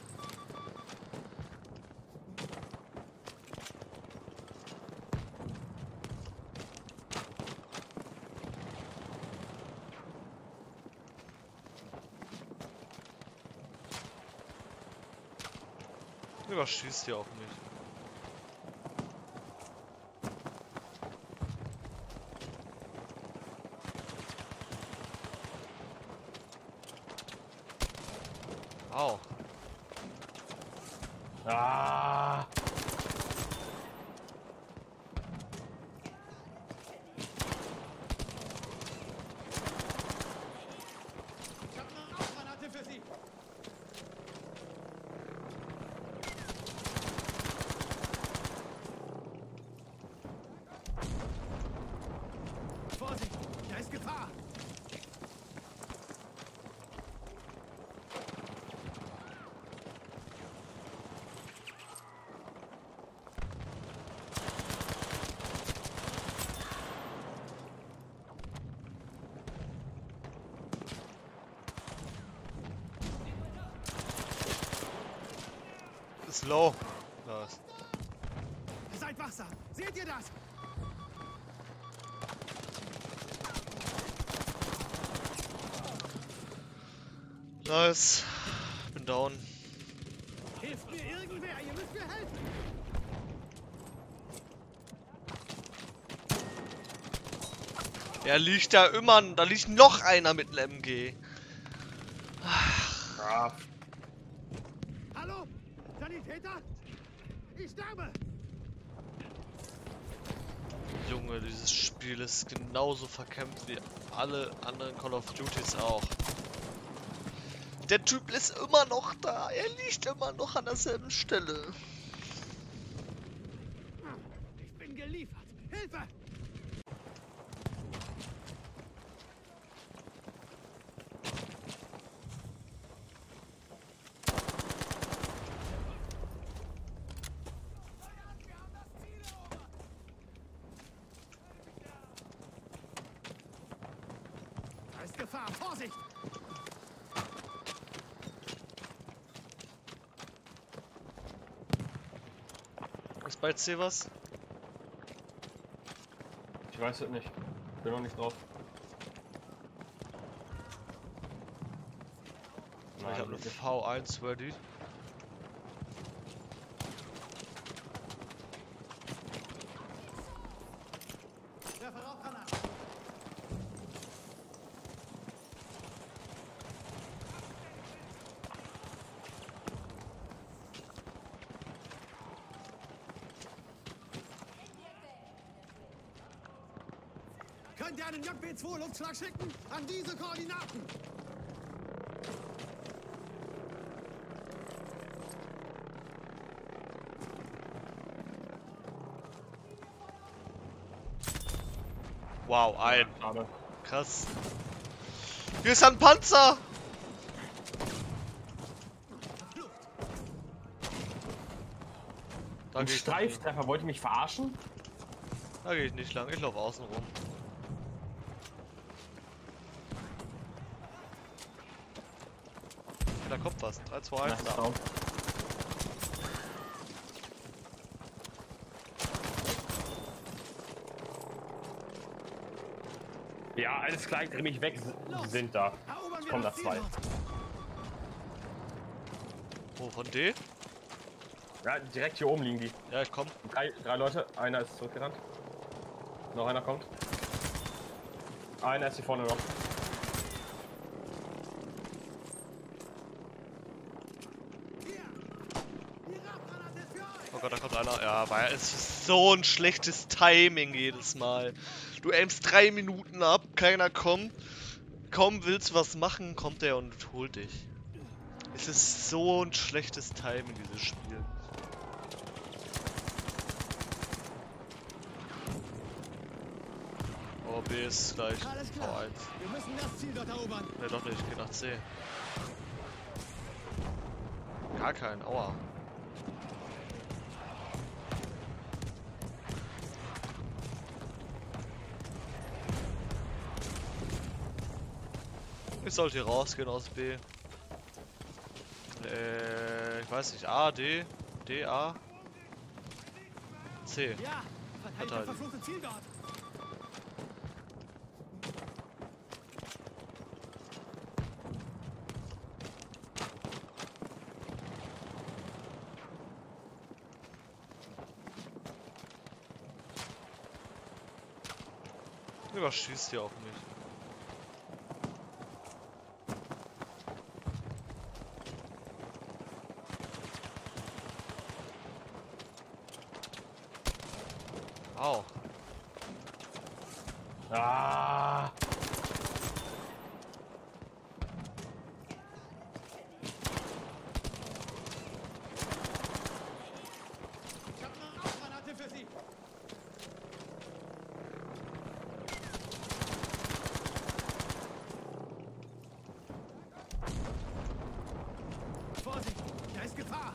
Überschießt hier auch nicht. Au. Ah, Ich habe eine Rauchgranate für Sie! Vorsicht! Da ist Gefahr! Ist low. Da ist. Seid wachsam! Seht ihr das? Nice. Bin down. Hilft mir irgendwer! Ihr müsst mir helfen! Er liegt da immer. Da liegt noch einer mit einem MG. ah, Hallo? Sanitäter? Ich sterbe! Junge, dieses Spiel ist genauso verkämpft wie alle anderen Call of Duties auch. Der Typ ist immer noch da. Er liegt immer noch an derselben Stelle. Ich bin geliefert! Hilfe! Gefahr! Vorsicht! Ist bei C was? Ich weiß es nicht. Bin noch nicht drauf. Ich habe eine V1 ready. Werfe Rauchgranaten! Könnt ihr einen JB2 Luftschlag schicken? An diese Koordinaten! Wow, ein. Schade. Krass. Hier ist ein Panzer! Da Ein gehe ich, nicht lang. Streiftreffer, wollte mich verarschen? Da geh ich nicht lang, ich laufe außen rum. Da kommt was. 3, 2, 1. Na, Da. down. Ja, alles klar, ich dreh mich weg, sind da. Erobern wir Kommen da das Ziel zwei. dort. Wo, von D? Ja, direkt hier oben liegen die. Ja, ich komm. Drei Leute, einer ist zurückgerannt. Noch einer kommt. Einer ist hier vorne noch. Hier! Die Rauchgranate ist für euch! Oh Gott, da kommt einer. Ja, aber es ist so ein schlechtes Timing jedes Mal. Du aimst 3 Minuten ab, keiner kommt. Kaum willst du was machen, kommt er und holt dich. Es ist so ein schlechtes Timing, dieses Spiel. Oh, B ist gleich Alles klar. V1. Wir müssen das Ziel dort erobern. Ne, doch nicht, ich geh nach C. Gar kein, aua. Ich sollte hier rausgehen aus B. Ich weiß nicht, A, D, D, A, C. Ja! Verteidigt das Verteidigen. verfluchte Ziel dort! Überschießt hier auf mich. Au. Ah! Ich habe eine Rauchgranate für Sie! Vorsicht! Da ist Gefahr!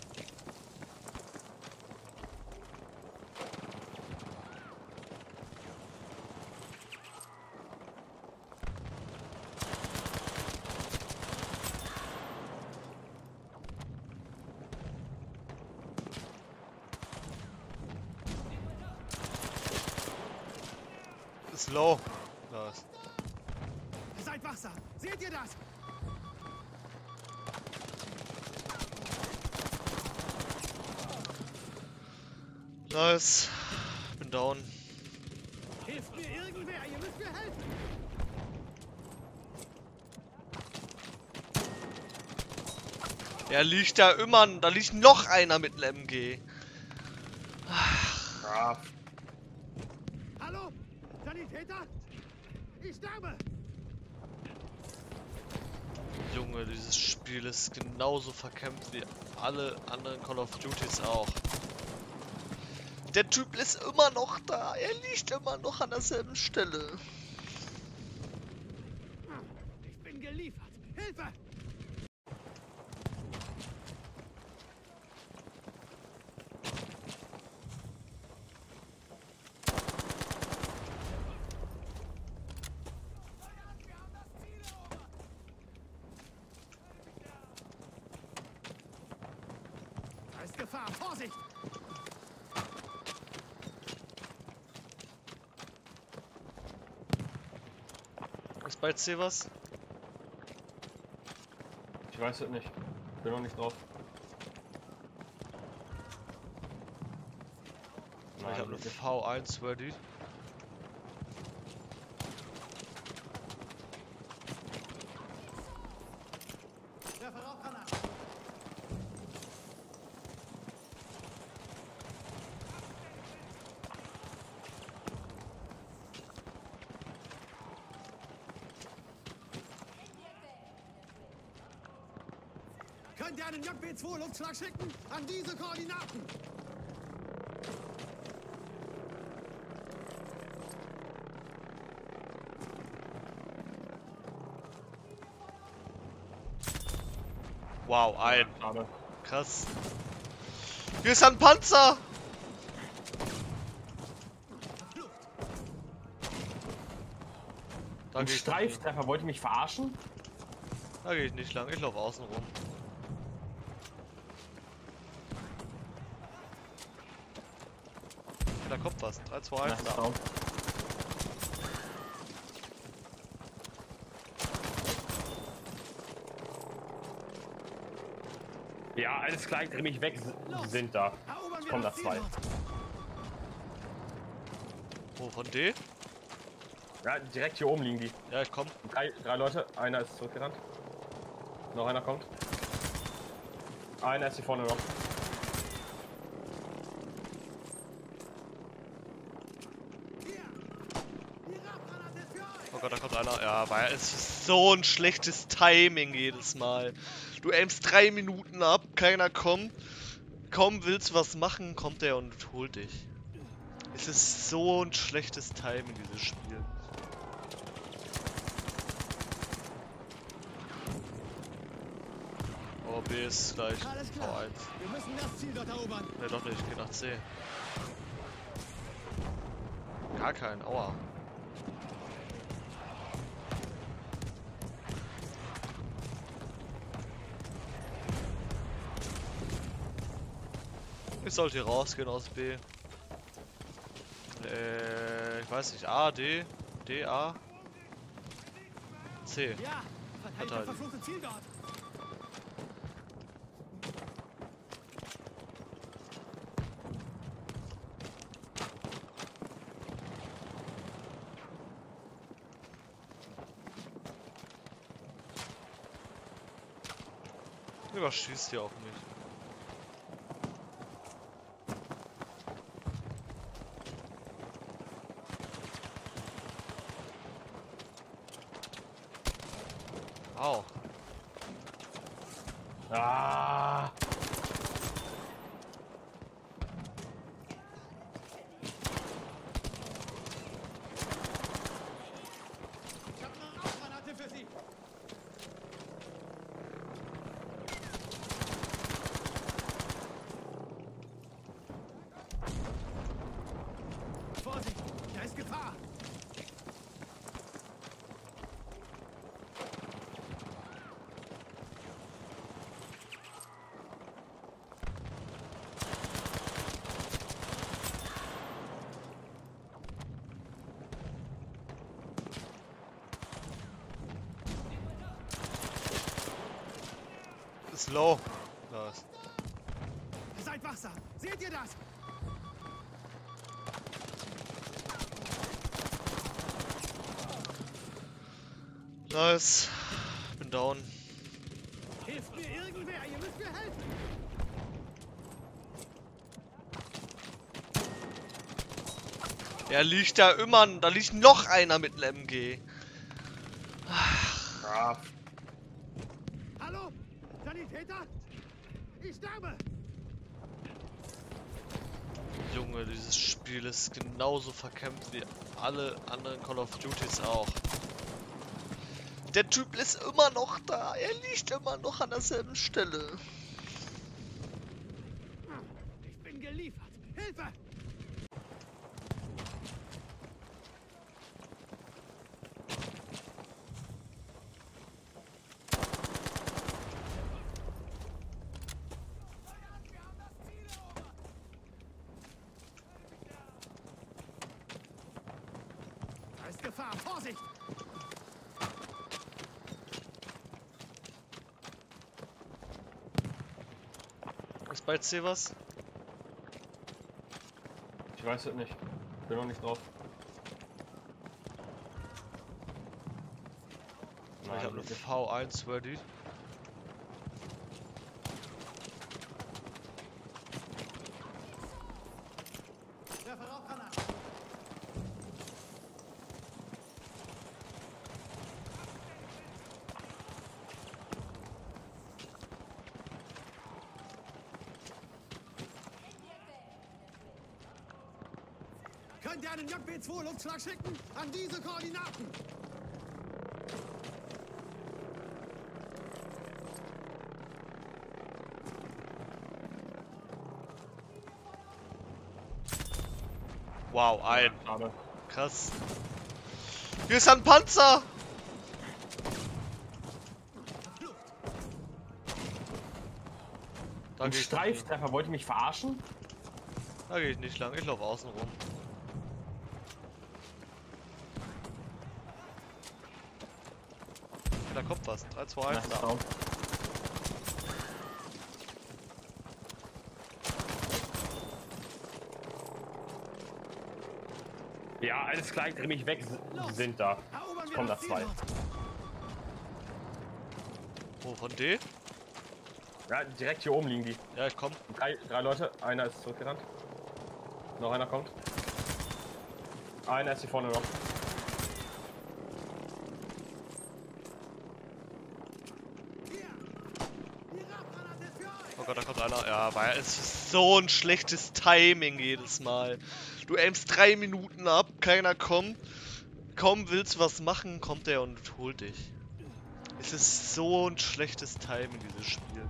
Ist low. Nice. Seid wachsam! Seht ihr das? Nice. Bin down. Hilft mir irgendwer! Ihr müsst mir helfen! Er liegt da immer. Da liegt noch einer mit einem MG. Ah, Hallo? Sanitäter? Ich sterbe! Junge, dieses Spiel ist genauso verkämpft wie alle anderen Call of Duties auch. Der Typ ist immer noch da. Er liegt immer noch an derselben Stelle. Ich bin geliefert! Hilfe! Gefahr! Vorsicht! Ist bei C was? Ich weiß es nicht. Bin noch nicht drauf. Ich habe eine wirklich. V1 ready. Werfe Rauchgranaten! Könnt ihr einen JB2 Luftschlag schicken? An diese Koordinaten! Wow, ein. Schade. Krass. Hier ist ein Panzer! Da Ein gehe ich, Streiftreffer, wollte mich verarschen? da geh ich nicht lang, ich laufe außen rum. Da kommt was. 3, 2, 1. Na, down. Ja, alles klar, ich dreh mich weg, sind da. Erobern wir Kommen da das Ziel zwei. dort. Wo, von D? Ja, direkt hier oben liegen die. Ja, ich komm. Drei Leute, einer ist zurückgerannt. Noch einer kommt. Einer ist hier vorne noch. Hier! Die Rauchgranate ist für euch! Oh Gott, da kommt einer. Ja, aber es ist so ein schlechtes Timing jedes Mal. Du aimst 3 Minuten ab, keiner kommt. Kaum willst du was machen, kommt er und holt dich. Es ist so ein schlechtes Timing, dieses Spiel. Oh, B ist gleich Alles klar. V1. Wir müssen das Ziel dort erobern. Ne, doch nicht, ich geh nach C. Gar kein, aua. Ich sollte hier rausgehen aus B. Ich weiß nicht, A, D, D, A, C. Ja! Verteidigt das Verteidigt. verfluchte Ziel dort! Überschießt hier auf mich. Au. Ah! Ich habe eine Rauchgranate für Sie! Vorsicht! Da ist Gefahr! Ist low. Nice. Seid wachsam! Seht ihr das? Nice. Bin down. Hilft mir irgendwer! Ihr müsst mir helfen! Er liegt da immer. Da liegt noch einer mit einem MG. Ah, Hallo? Sanitäter? Ich sterbe! Junge, dieses Spiel ist genauso verkämpft wie alle anderen Call of Duties auch. Der Typ ist immer noch da. Er liegt immer noch an derselben Stelle. Ich bin geliefert! Hilfe! Gefahr! Vorsicht! Ist bei C was? Ich weiß es nicht. Bin noch nicht drauf. Ich habe eine wirklich. V1 ready. Werfe Rauchgranaten! Könnt ihr einen JB-2 Luftschlag schicken? An diese Koordinaten! Wow, ein. Aber Krass. Hier ist ein Panzer! Da ein gehe ich, Streiftreffer, wollte ich mich verarschen? da geh ich nicht lang, ich laufe außen rum. Da kommt was. 3, 2, 1, Nice, da. down. Ja, alles klar, ich dreh mich weg, die sind da. Erobern wir Kommen da das Ziel zwei. dort. Oh, von D? Ja, direkt hier oben liegen die. Ja, ich komm. Drei Leute, einer ist zurückgerannt. Noch einer kommt. Einer ist hier vorne noch. Hier! Die Rauchgranate ist für euch! Oh Gott, da kommt einer. Ja, weil es ist so ein schlechtes Timing jedes Mal. Du aimst 3 Minuten ab, keiner kommt. Kaum willst du was machen, kommt der und holt dich. Es ist so ein schlechtes Timing, dieses Spiel.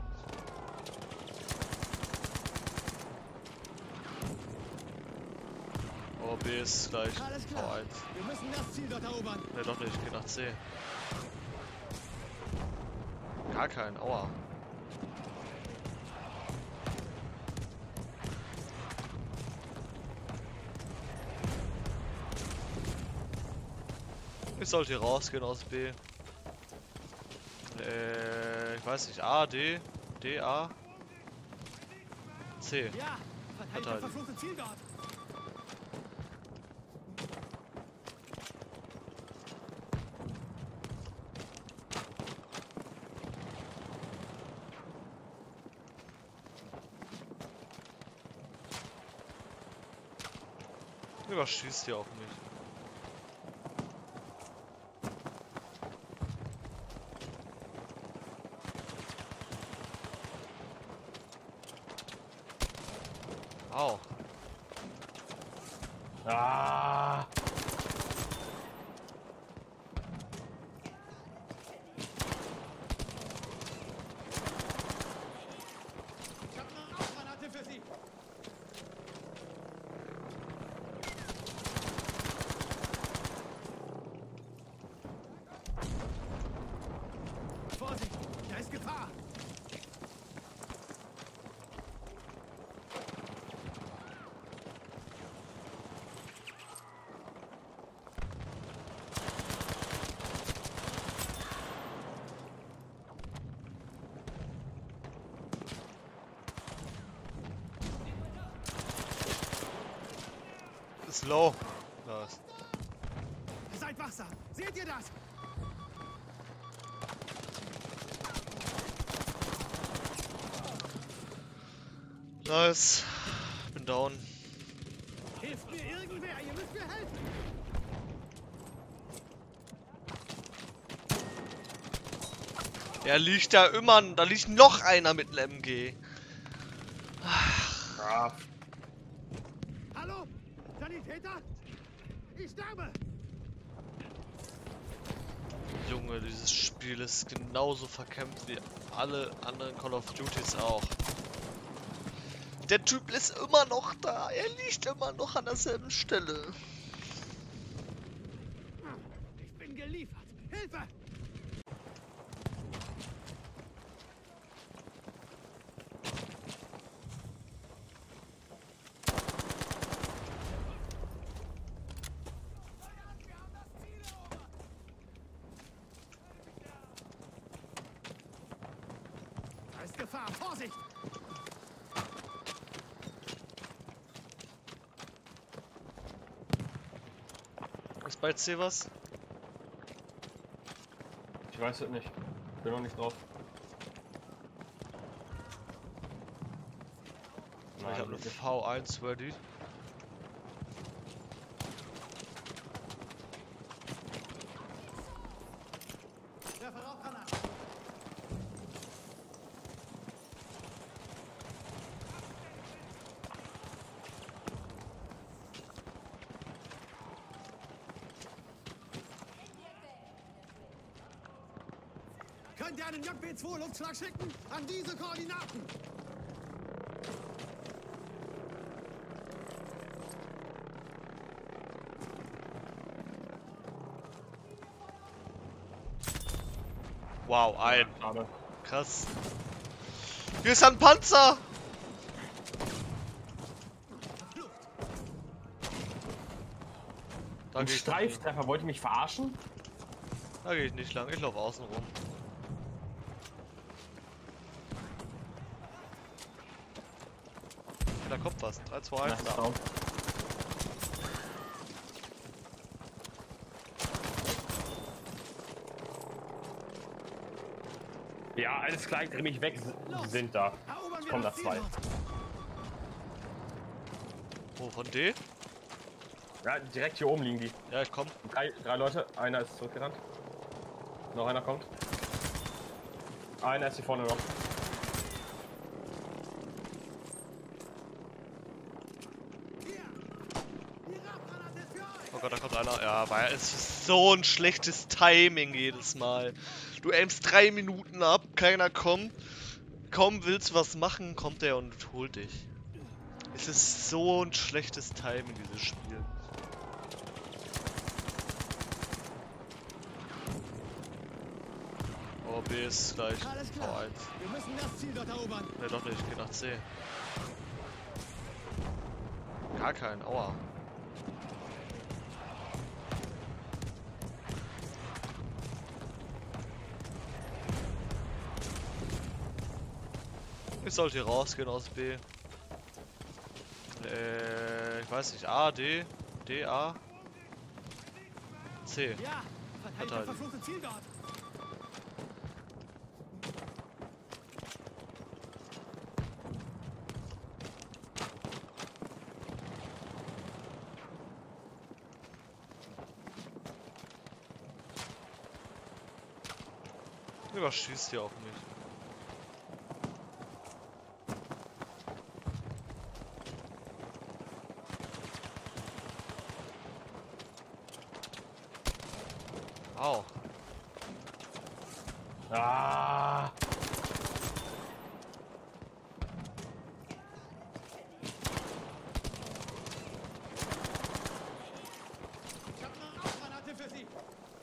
Oh, B ist gleich Alles klar. V1. Wir müssen das Ziel dort erobern. Ne, doch nicht, ich geh nach C. Gar kein, aua. Ich sollte hier rausgehen aus B. Ich weiß nicht, A, D, D, A, C. Ja! Verteidigt das Verteidigt. verfluchte Ziel dort! Überschießt hier auch nicht. Au. Ah, Ich habe eine Rauchgranate für Sie! Vorsicht! Da ist Gefahr! Ist low. Da ist. Seid wachsam! Seht ihr das? Nice. Bin down. Hilft mir irgendwer! Ihr müsst mir helfen! Er liegt da immer. Da liegt noch einer mit einem MG. ah, Hallo? Sanitäter? Ich sterbe! Junge, dieses Spiel ist genauso verkämpft wie alle anderen Call of Duties auch. Der Typ ist immer noch da. Er liegt immer noch an derselben Stelle. Ich bin geliefert! Hilfe! Vorsicht! Ist bei C was? Ich weiß es nicht. Bin noch nicht drauf. Ich habe eine V1 ready. Werfe Rauchgranaten! Könnt ihr einen JB2 Luftschlag schicken? An diese Koordinaten! Wow, ein. Schade. Krass. Hier ist ein Panzer! Da Ein gehe ich, nicht lang. Streiftreffer, wollte mich verarschen? Da geh ich nicht lang, ich laufe außen rum. Da kommt was. 3, 2, 1. Na, down. Ja, alles klar, ich dreh mich weg, sind da. Erobern wir Kommen da das Ziel zwei. dort. Oh, von D? Ja, direkt hier oben liegen die. Ja, ich komm. Drei Leute, einer ist zurückgerannt. Noch einer kommt. Einer ist hier vorne noch. Hier! Die Rauchgranate ist für euch! Oh Gott, da kommt einer. Ja, aber es ist so ein schlechtes Timing jedes Mal. Du aimst 3 Minuten ab, keiner kommt. Kaum willst du was machen, kommt er und holt dich. Es ist so ein schlechtes Timing, dieses Spiel. Oh, B ist gleich Alles klar. V1. Wir müssen das Ziel dort erobern. Ne, doch nicht, ich geh nach C. Gar kein, aua. Ich sollte hier rausgehen aus B. Ich weiß nicht, A, D, D, A, C. Ja! Verteidigt das Verteidigt. verfluchte Ziel dort! Überschießt hier auf mich. Au. Ah! Ich habe eine Rauchgranate für Sie!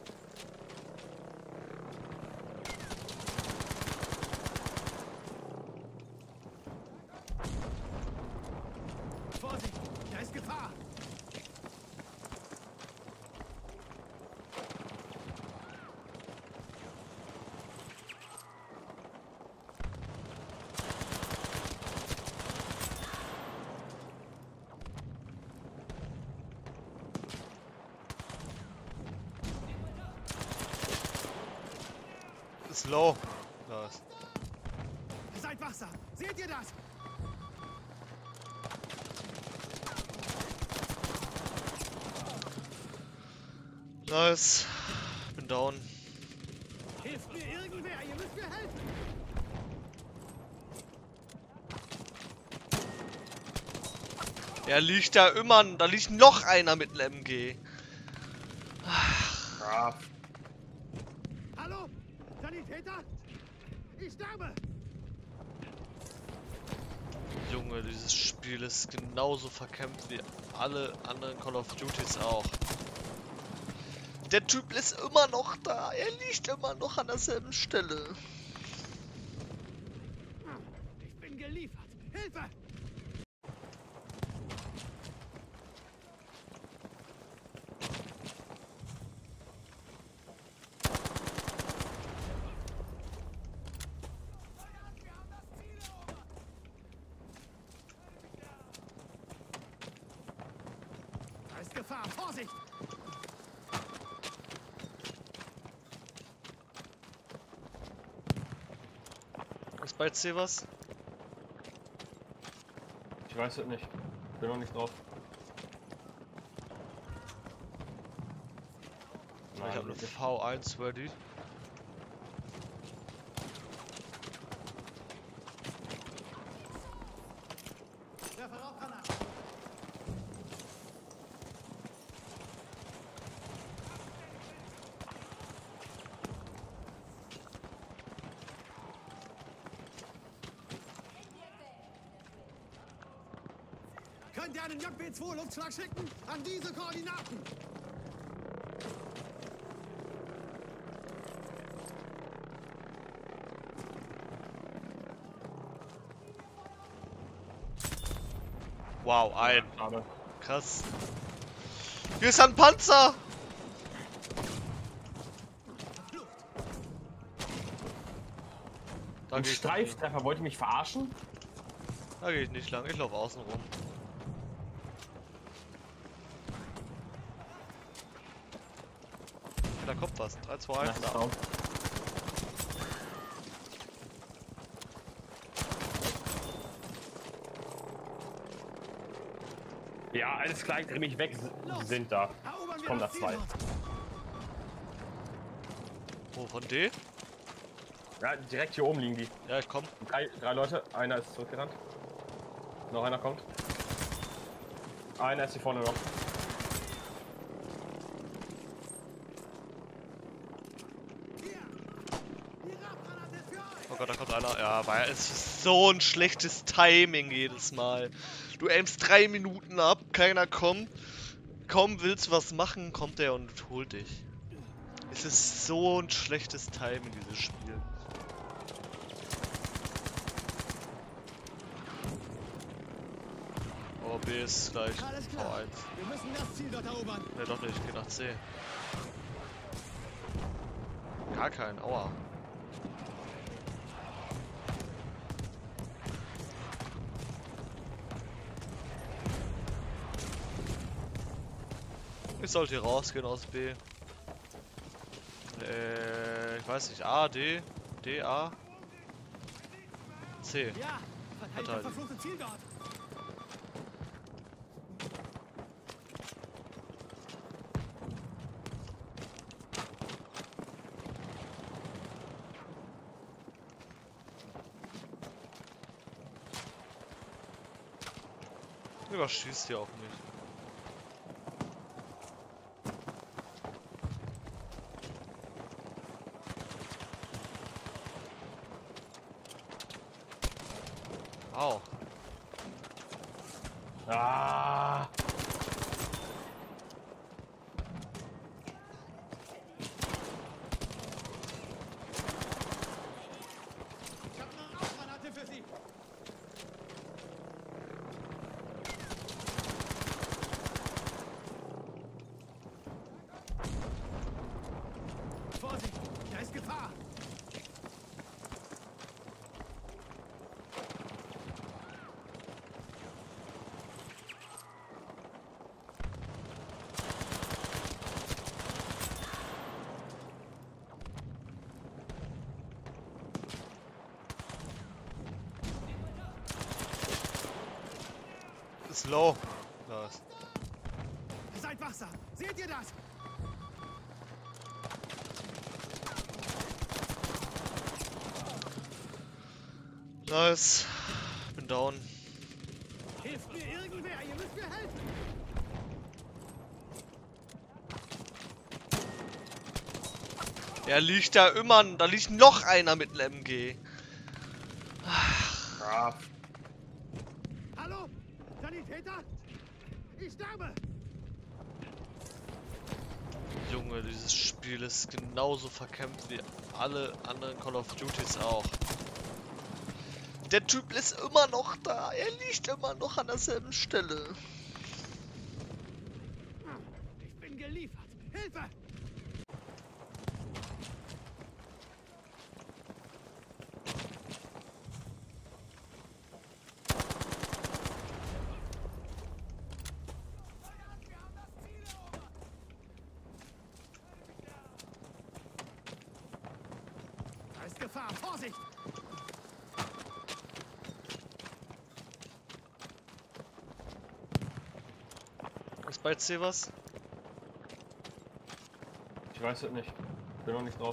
Vorsicht! Da ist Gefahr! Ist low. Nice. Seid wachsam! Seht ihr das? Nice. Bin down. Hilft mir irgendwer! Ihr müsst mir helfen! Er liegt da immer. Da liegt noch einer mit einem MG. Ah, Hallo? Sanitäter? Ich sterbe! Junge, dieses Spiel ist genauso verkämpft wie alle anderen Call of Duties auch. Der Typ ist immer noch da. Er liegt immer noch an derselben Stelle. Ich bin geliefert! Hilfe! Gefahr! Vorsicht! Ist bei C was? Ich weiß es nicht. Bin noch nicht drauf. Ich habe eine V1 ready. Werfe Rauchgranaten! Könnt ihr einen JB2 Luftschlag schicken? An diese Koordinaten! Wow, ein. Schade. Krass. Hier ist ein Panzer! Da Ein gehe ich, Streiftreffer, wollte mich verarschen? da geh ich nicht lang, ich laufe außen rum. Da kommt was. 3, 2, 1. Na, down. Ja, alles klar, ich dreh mich weg, sind da. Erobern wir Kommen da das Ziel zwei. dort. Oh, von D? Ja, direkt hier oben liegen die. Ja, ich komm. Drei Leute, einer ist zurückgerannt. Noch einer kommt. Einer ist hier vorne noch. Hier! Die Rauchgranate ist für euch! Oh Gott, da kommt einer. Ja, aber es ist so ein schlechtes Timing jedes Mal. Du aimst 3 Minuten ab, keiner kommt. Kaum willst du was machen, kommt er und holt dich. Es ist so ein schlechtes Timing, dieses Spiel. Oh, B ist gleich Alles klar. V1. Wir müssen das Ziel dort erobern. Ne, doch nicht, ich geh nach C. Gar kein, aua. Ich sollte hier rausgehen aus B. Ich weiß nicht, A, D, D, A, C. Ja! Verteidigt das Verteidigen. verfluchte Ziel dort! Überschießt hier auf mich. Au. Ah! Ich habe eine Rauchgranate für Sie! Vorsicht! Da ist Gefahr! Ist low. Nice. Seid wachsam! Seht ihr das? Nice. Bin down. Hilft mir irgendwer! Ihr müsst mir helfen! Er liegt da immer. Da liegt noch einer mit einem MG. Ah, Hallo? Sanitäter? Ich sterbe! Junge, dieses Spiel ist genauso verkämpft wie alle anderen Call of Duties auch. Der Typ ist immer noch da. Er liegt immer noch an derselben Stelle. Ich bin geliefert! Hilfe! Vorsicht! Ist bei C was? Ich weiß es nicht. Bin noch nicht drauf.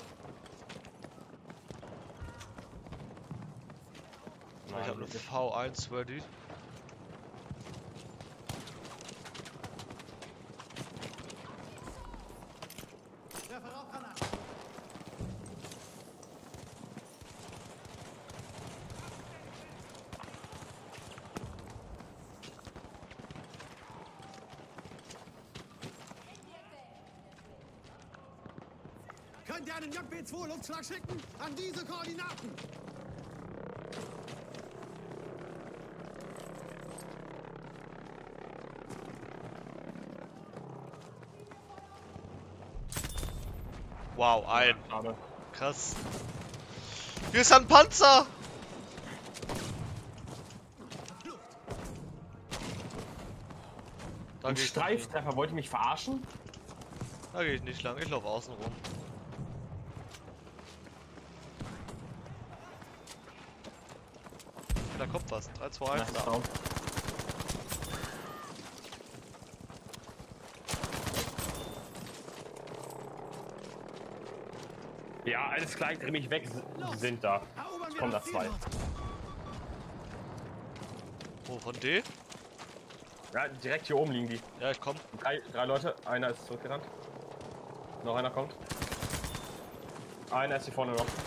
Ich habe eine wirklich. V1 ready. Werfe Rauchgranaten! Könnt ihr einen JB2 Luftschlag schicken? An diese Koordinaten! Wow, ein. Aber Krass. Hier ist ein Panzer! Da ein gehe ich, Streiftreffer, wollte ich mich verarschen? da geh ich nicht lang, ich laufe außen rum. Da kommt was. 3, 2, 1, Nice, da. down. Ja, alles klar, ich dreh mich weg, die sind da. Erobern wir Kommen da das Ziel zwei. dort. Oh, von D? Ja, direkt hier oben liegen die. Ja, ich komm. Drei Leute, einer ist zurückgerannt. Noch einer kommt. Einer ist hier vorne noch.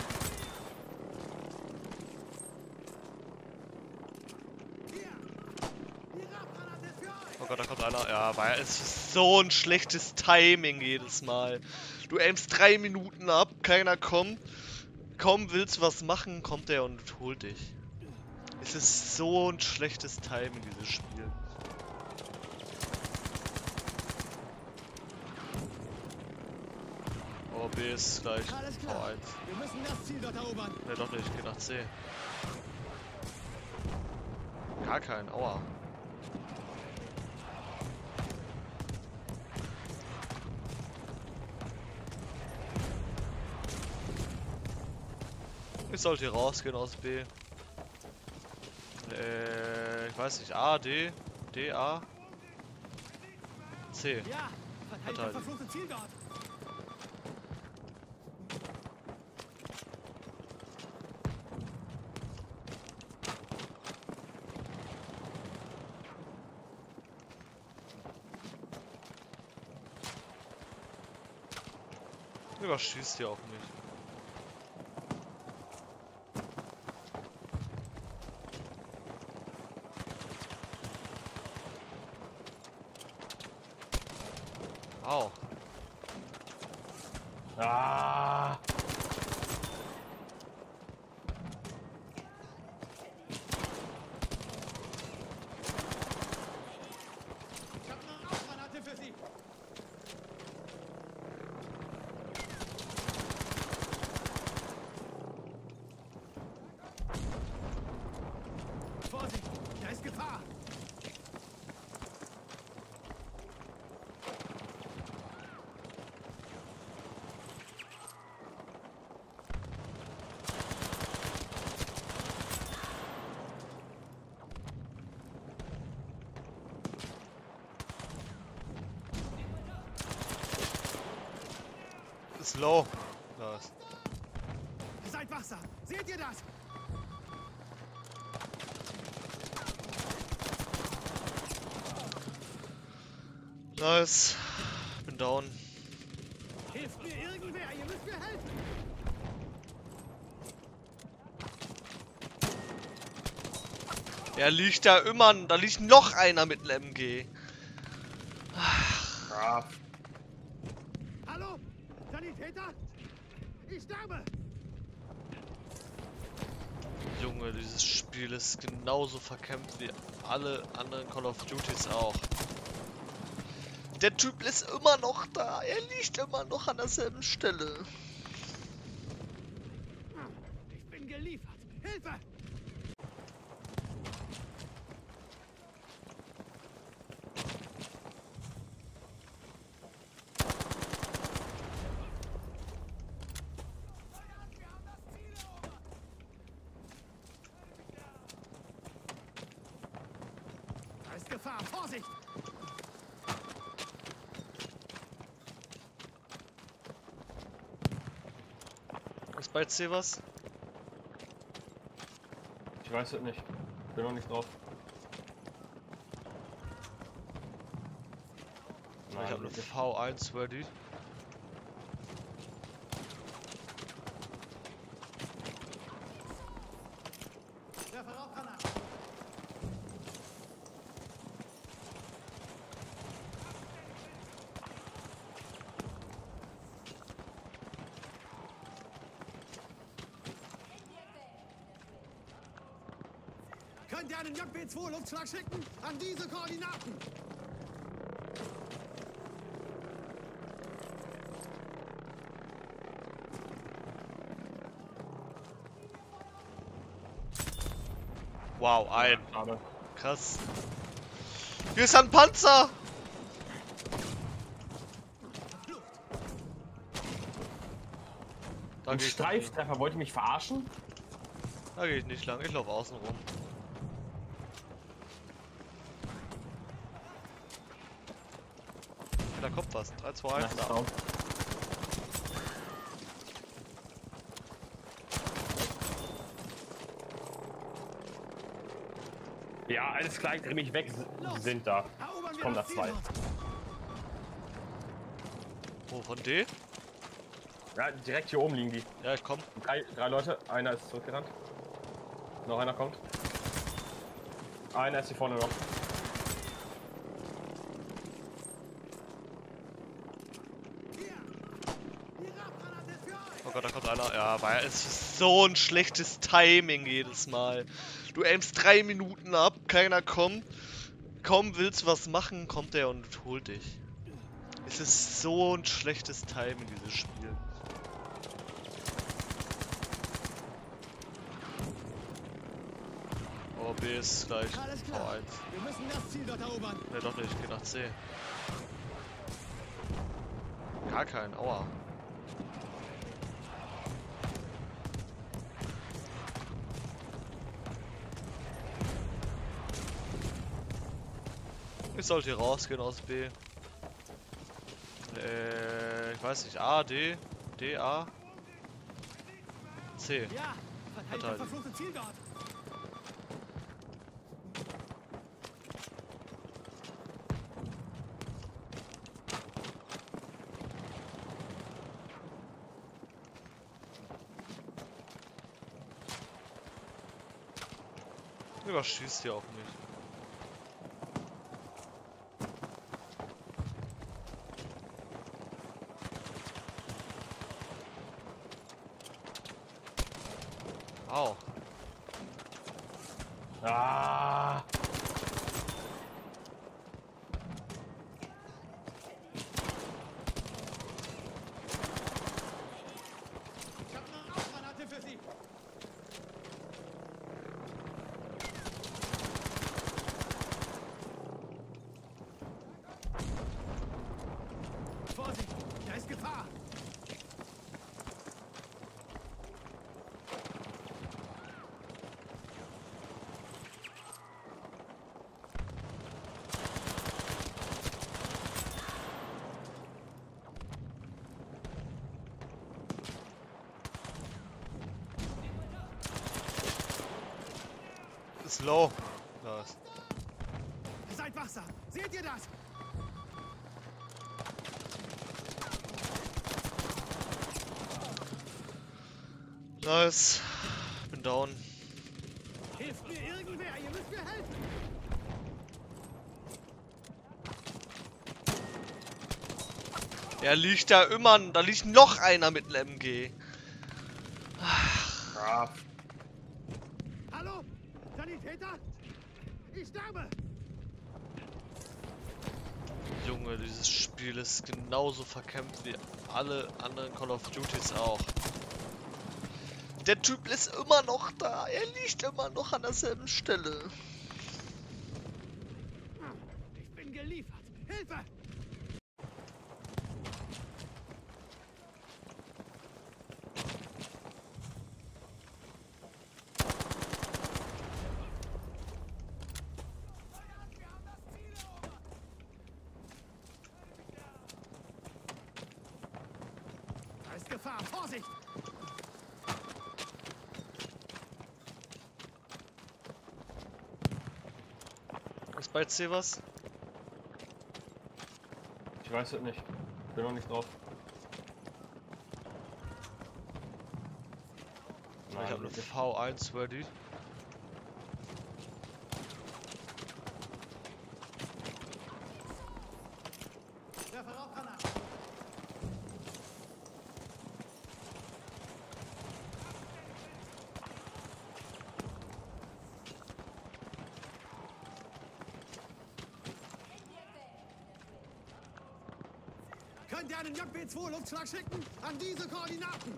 Hier! Die Rauchgranate ist für euch! Oh Gott, da kommt einer. Ja, weil es ist so ein schlechtes Timing jedes Mal. Du aimst 3 Minuten ab, keiner kommt. Kaum willst du was machen, kommt der und holt dich. Es ist so ein schlechtes Timing, dieses Spiel. Oh, B ist gleich Alles klar. V1. Wir müssen das Ziel dort erobern. Ne, doch nicht, ich geh nach C. Gar kein, aua. Ich sollte hier rausgehen aus B. Ich weiß nicht, A, D, D, A, C. Ja! Verteidigt das Verteidigt. verfluchte Ziel dort! Überschießt hier auch nicht. Au. Ah, Ich habe eine Rauchgranate für Sie! Vorsicht! Da ist Gefahr! Ist low. Da ist. Seid wachsam! Seht ihr das? Nice. Bin down. Hilft mir irgendwer! Ihr müsst mir helfen! Er liegt da immer. Da liegt noch einer mit einem MG. ah, Hallo? Sanitäter? Ich sterbe! Junge, dieses Spiel ist genauso verkämpft wie alle anderen Call of Duties auch. Der Typ ist immer noch da. Er liegt immer noch an derselben Stelle. Ich bin geliefert! Hilfe! Gefahr! Vorsicht! Ist bei C was? Ich weiß es nicht. Bin noch nicht drauf. Ich habe eine V1 ready. Werfe Rauchgranaten! Könnt ihr einen JB2 Luftschlag schicken? An diese Koordinaten! Wow, ein. Schade. Krass. Hier ist ein Panzer! Da Ein gehe ich, nicht lang. Streiftreffer, wollte mich verarschen? Da geh ich nicht lang, ich laufe außen rum. Da kommt was. 3, 2, 1. Na, Da. down. Ja, alles klar, ich dreh mich weg. Sie sind da. Erobern wir Kommen da das Ziel zwei. dort. Oh, von D? Ja, direkt hier oben liegen die. Ja, ich komm. Drei Leute, einer ist zurückgerannt. Noch einer kommt. Einer ist hier vorne noch. Hier! Die Rauchgranate ist für euch! Oh Gott, da kommt einer. Ja, aber es ist so ein schlechtes Timing jedes Mal. Du aimst 3 Minuten ab, keiner kommt. Kaum willst du was machen, kommt er und holt dich. Es ist so ein schlechtes Timing, dieses Spiel. Oh, B ist gleich Alles klar. V1. Wir müssen das Ziel dort erobern. Ne, doch nicht, ich geh nach C. Gar kein, aua. Ich sollte hier rausgehen aus B. Ich weiß nicht, A, D, D, A, C. Ja! Verteidigt das Verteidigen. verfluchte Ziel dort! Überschießt hier auf mich. Au. Ah! Ich habe eine Rauchgranate für Sie! Vorsicht! Da ist Gefahr! Ist low. Nice. Seid wachsam! Seht ihr das? Nice. Bin down. Hilft mir irgendwer! Ihr müsst mir helfen! Er liegt da immer. Da liegt noch einer mit einem MG. Ah, Hallo? Sanitäter? Ich sterbe! Junge, dieses Spiel ist genauso verkämpft wie alle anderen Call of Duties auch. Der Typ ist immer noch da. Er liegt immer noch an derselben Stelle. Ich bin geliefert! Hilfe! Vorsicht! Ist bei C was? Ich weiß es nicht. Bin noch nicht drauf. Ich habe eine V1 ready. Werfe Rauchgranaten! Könnt ihr einen JB2 Luftschlag schicken? An diese Koordinaten!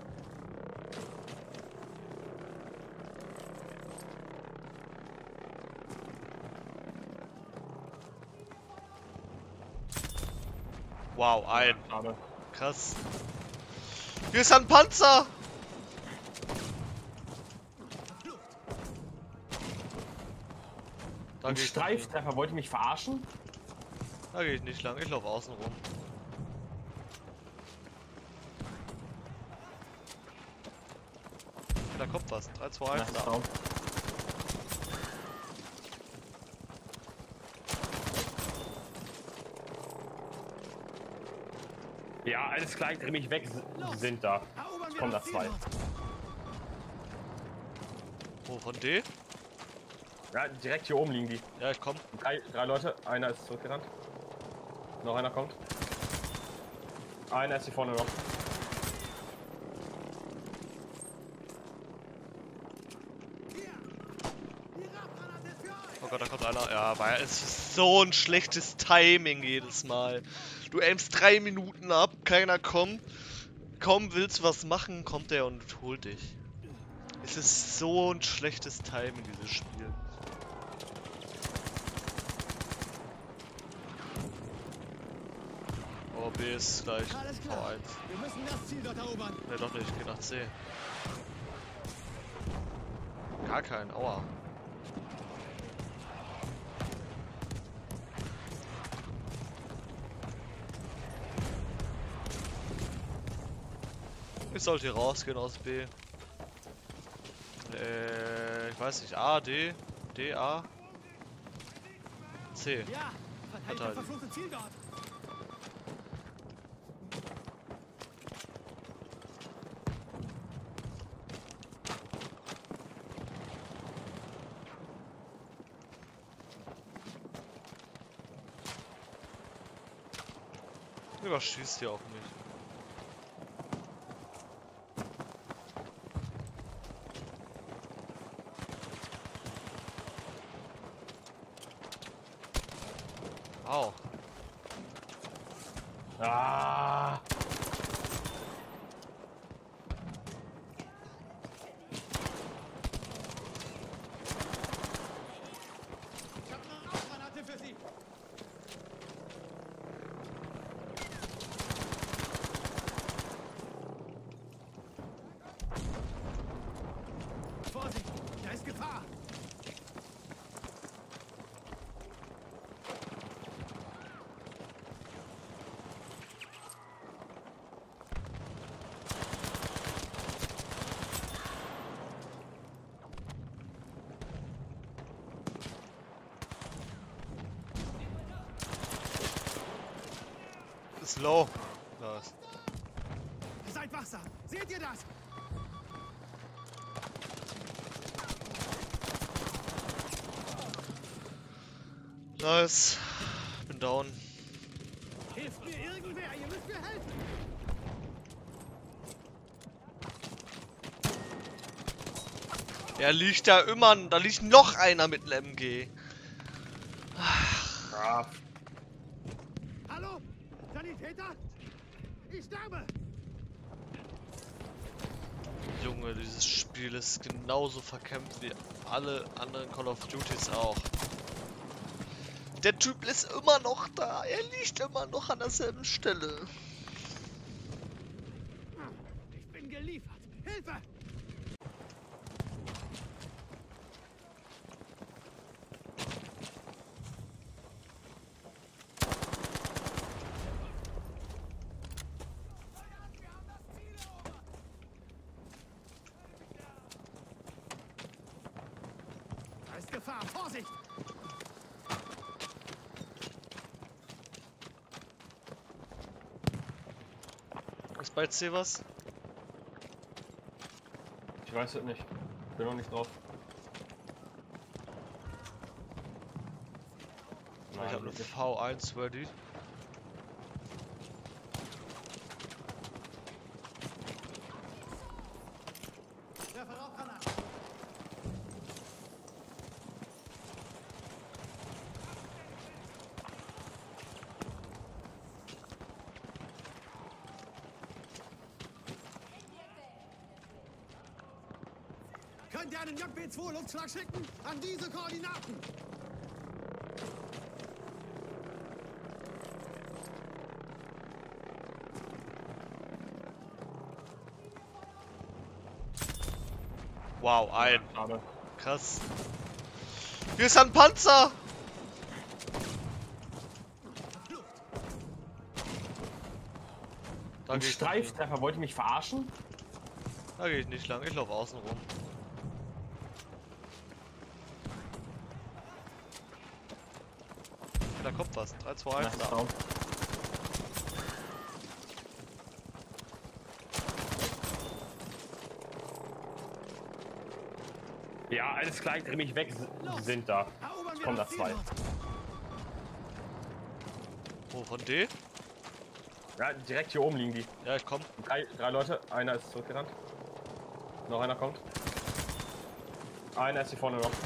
Wow, ein. Schade. Krass. Hier ist ein Panzer! Da Ein gehe ich, Streiftreffer, wollte mich verarschen? da geh ich nicht lang, ich laufe außen rum. Da kommt was. 3, 2, 1. Na, down. Ja, alles klar, ich dreh mich weg, sind da. Erobern wir Kommen da das Ziel zwei. dort. Wo, von D? Ja, direkt hier oben liegen die. Ja, ich komm. Drei Leute, einer ist zurückgerannt. Noch einer kommt. Einer ist hier vorne noch. Hier! Die Rauchgranate ist für euch! Oh Gott, da kommt einer. Ja, aber es ist so ein schlechtes Timing jedes Mal. Du aimst 3 Minuten ab, keiner kommt. Kaum willst du was machen, kommt er und holt dich. Es ist so ein schlechtes Timing, dieses Spiel. Oh, B ist gleich Alles klar. V1. Wir müssen das Ziel dort erobern. Ne, doch nicht, ich geh nach C. Gar kein, aua. Ich sollte hier rausgehen aus B. Ich weiß nicht, A, D, D, A, C. Ja! Verteidigt das Verteidigen. verfluchte Ziel dort! Überschießt hier auch nicht. Au. Ah! Ich habe eine Rauchgranate für Sie! Vorsicht! Da ist Gefahr! Ist low. Nice. Seid wachsam! Seht ihr das? Nice. Bin down. Hilft mir irgendwer! Ihr müsst mir helfen! Er liegt da immer. Da liegt noch einer mit einem MG. Ah, Hallo? Sanitäter? Ich sterbe! Junge, dieses Spiel ist genauso verkämpft wie alle anderen Call of Duties auch. Der Typ ist immer noch da. Er liegt immer noch an derselben Stelle. Ich bin geliefert! Hilfe! Gefahr! Vorsicht! Ist bei C was? Ich weiß es nicht. Bin noch nicht drauf. Ich habe eine V1 ready. Werfe Rauchgranaten! Könnt ihr einen JB-2 Luftschlag schicken? An diese Koordinaten! Wow, ein. Aber Krass. Hier ist ein Panzer! Da ein gehe ich, Streiftreffer, wollte ich mich verarschen? da geh ich nicht lang, ich laufe außen rum. Da kommt was. 3, 2, 1, Nice da. down. Ja, alles klar, ich dreh mich weg, die sind da. Erobern wir Kommen da das Ziel zwei. dort. Oh, von D? Ja, direkt hier oben liegen die. Ja, ich komm. Drei Leute, einer ist zurückgerannt. Noch einer kommt. Einer ist hier vorne noch.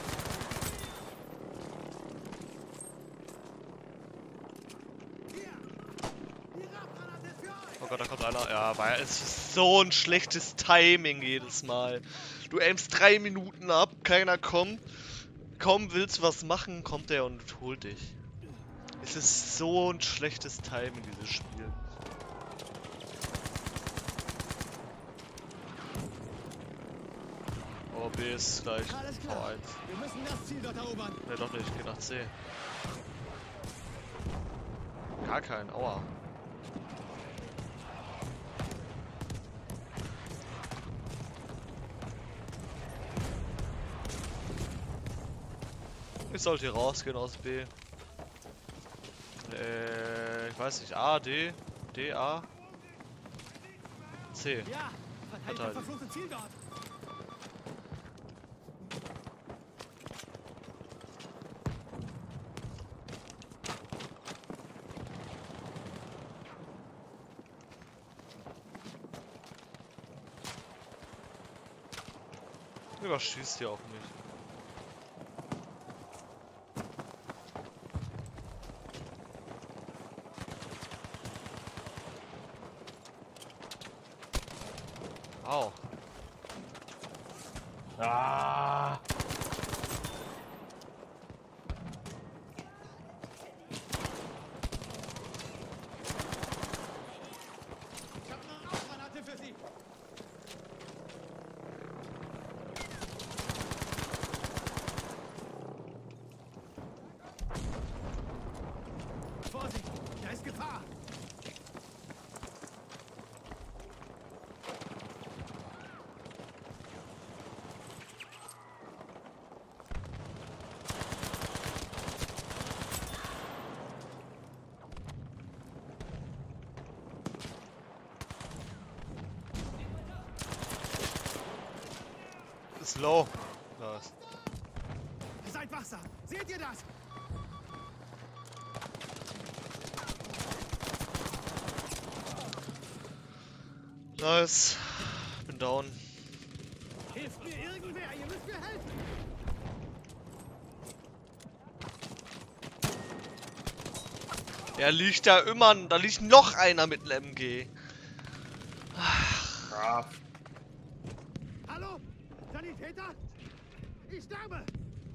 Hier! Die Rauchgranate ist für euch! Oh Gott, da kommt einer. Ja, weil es ist so ein schlechtes Timing jedes Mal. Du aimst 3 Minuten ab, keiner kommt. Kaum willst du was machen, kommt der und holt dich. Es ist so ein schlechtes Timing, dieses Spiel. Oh, B ist gleich Alles klar. V1. Wir müssen das Ziel dort erobern. Ne, doch nicht, ich geh nach C. Gar kein, aua. Ich sollte hier rausgehen aus B. Ich weiß nicht, A, D, D, A, C. Ja! Verteidigt das Verteidigt. verfluchte Ziel dort! Überschießt hier auch nicht. Au. Ah, Ich habe eine Rauchgranate für Sie! Vorsicht! Da ist Gefahr! Ist low. Da ist. Seid wachsam! Seht ihr das? Nice. Bin down. Hilft mir irgendwer! Ihr müsst mir helfen! Er liegt da immer. Da liegt noch einer mit einem MG. ah, Hallo? Sanitäter? Ich sterbe!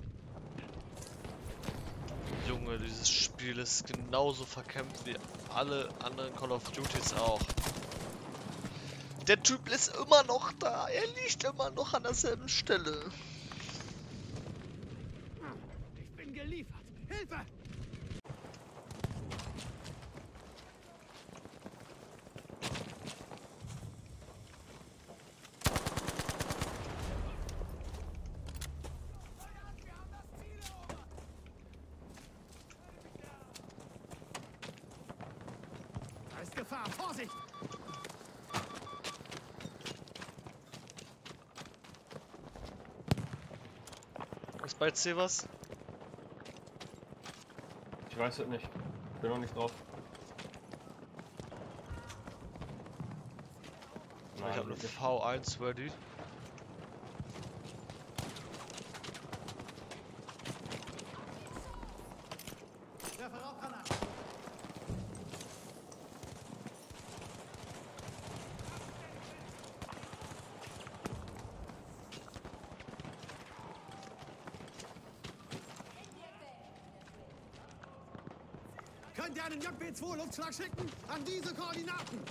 Junge, dieses Spiel ist genauso verkämpft wie alle anderen Call of Duties auch. Der Typ ist immer noch da. Er liegt immer noch an derselben Stelle. Ich bin geliefert! Hilfe! Gefahr! Vorsicht! Ist bei C was? Ich weiß es nicht. Bin noch nicht drauf. Ich habe eine V1 ready. Werfe Rauchgranaten! Könnt ihr einen JB2 Luftschlag schicken? An diese Koordinaten!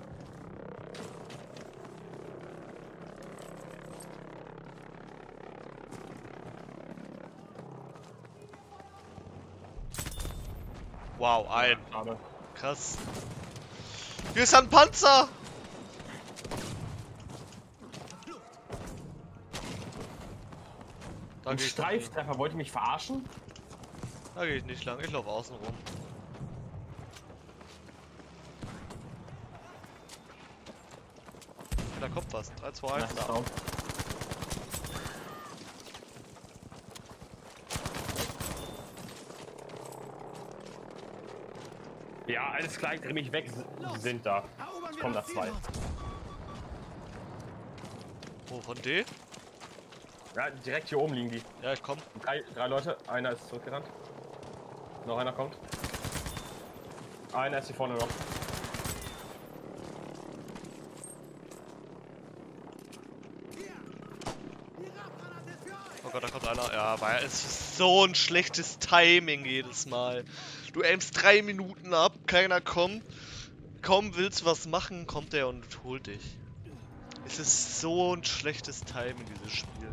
Wow, ein. Schade. Krass. Hier ist ein Panzer! Da Ein gehe ich, nicht lang. Streiftreffer, wollte mich verarschen? Da geh ich nicht lang, ich laufe außen rum. Da kommt was. 3, 2, 1. Na, Da. down. Ja, alles klar, ich dreh mich weg. Sie sind da. Erobern wir Kommen da das Ziel zwei. dort. Wo, von D? Ja, direkt hier oben liegen die. Ja, ich komm. Drei Leute, einer ist zurückgerannt. Noch einer kommt. Einer ist hier vorne noch. Hier! Die Rauchgranate ist für euch! Oh Gott, da kommt einer. Ja, aber es ist so ein schlechtes Timing jedes Mal. Du aimst 3 Minuten ab, keiner kommt. Kaum willst du was machen, kommt er und holt dich. Es ist so ein schlechtes Timing, dieses Spiel.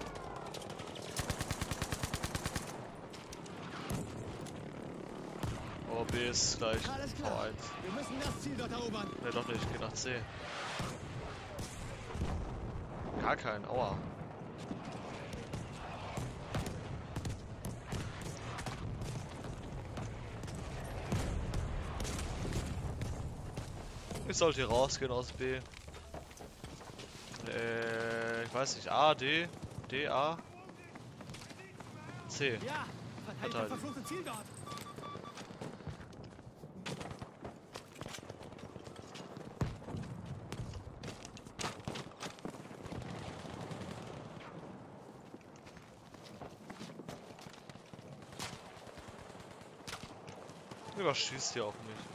Oh, B ist gleich Alles klar. V1. Wir müssen das Ziel dort erobern. Ne, doch nicht, ich geh nach C. Gar kein, aua. Ich sollte hier rausgehen aus B. Ich weiß nicht, A, D, D, A, C. Ja! Verteidigt das Verteidigen. verfluchte Ziel dort! Überschießt hier auch nicht.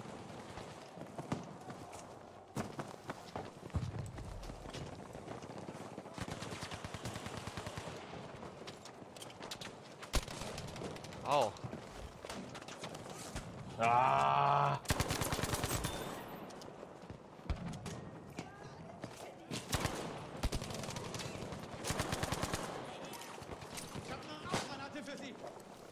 Au. Ah! Ich habe eine Rauchgranate für Sie!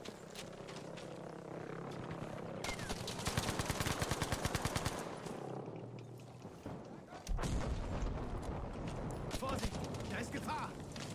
Vorsicht! Da ist Gefahr!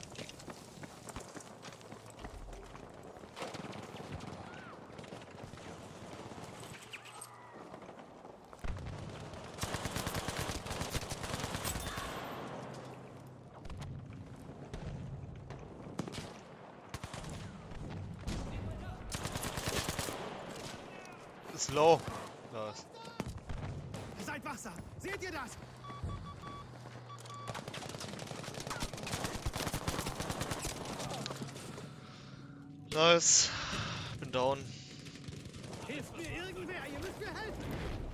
Ist low. Nice. Seid wachsam! Seht ihr das? Nice. Bin down. Hilft mir irgendwer! Ihr müsst mir helfen!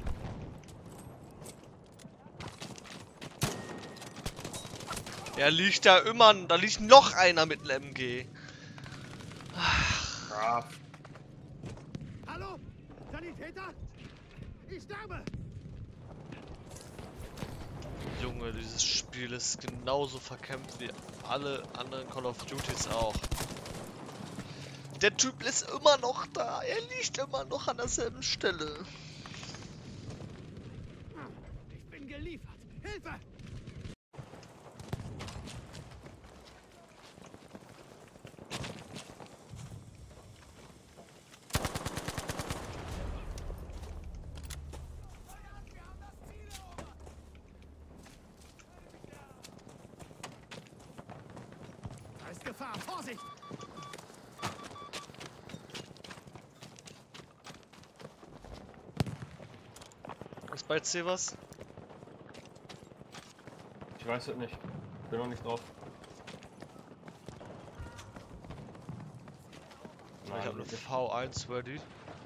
Er liegt da immer. Da liegt noch einer mit einem MG. Ah, Hallo? Sanitäter? Ich sterbe! Junge, dieses Spiel ist genauso verkämpft wie alle anderen Call of Duties auch. Der Typ ist immer noch da. Er liegt immer noch an derselben Stelle. Ich bin geliefert! Hilfe! Vorsicht! Ist bei C was? Ich weiß es nicht. Bin noch nicht drauf. Ich habe eine V1 ready.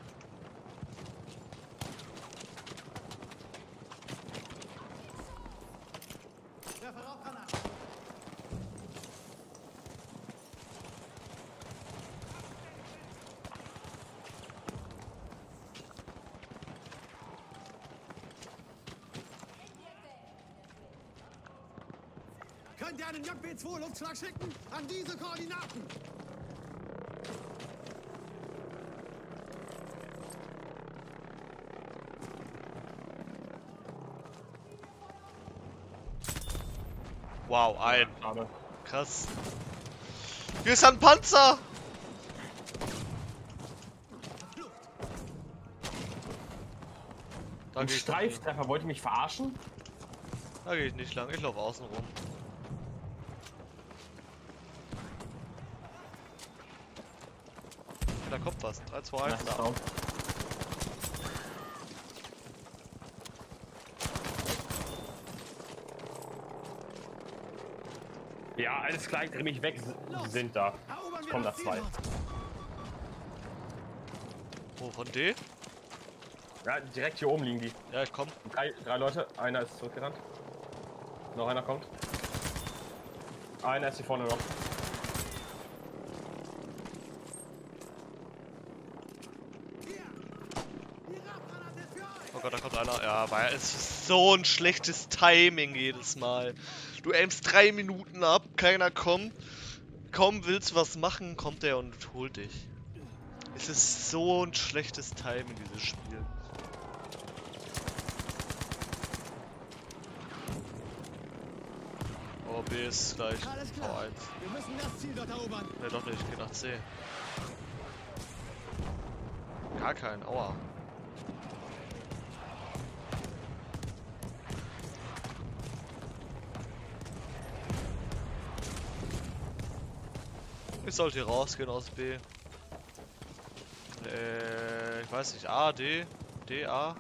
Werfe Rauchgranaten! Könnt ihr einen JB2 Luftschlag schicken? An diese Koordinaten! Wow, ein. Schade. Krass. Hier ist ein Panzer! Da Ein gehe ich, Streiftreffer, wollte mich verarschen? da geh ich nicht lang, ich laufe außen rum. Da kommt was. 3, 2, 1. Nice Da. down. Ja, alles klar, ich dreh mich weg, sind da. Erobern wir Kommen da das Ziel zwei. dort. Wo, von D? Ja, direkt hier oben liegen die. Ja, ich komm. Drei Leute, einer ist zurückgerannt. Noch einer kommt. Einer ist hier vorne noch. Hier! Die Rauchgranate ist für euch! Oh Gott, da kommt einer. Ja, aber es ist so ein schlechtes Timing jedes Mal. Du aimst 3 Minuten ab, keiner kommt. Kaum willst du was machen, kommt er und holt dich. Es ist so ein schlechtes Timing, dieses Spiel. Oh, B ist gleich Alles klar. V1. Wir müssen das Ziel dort erobern. Ne, doch nicht, ich geh nach C. Gar kein, aua. Ich sollte hier rausgehen aus B. Ich weiß nicht, A, D, D, A,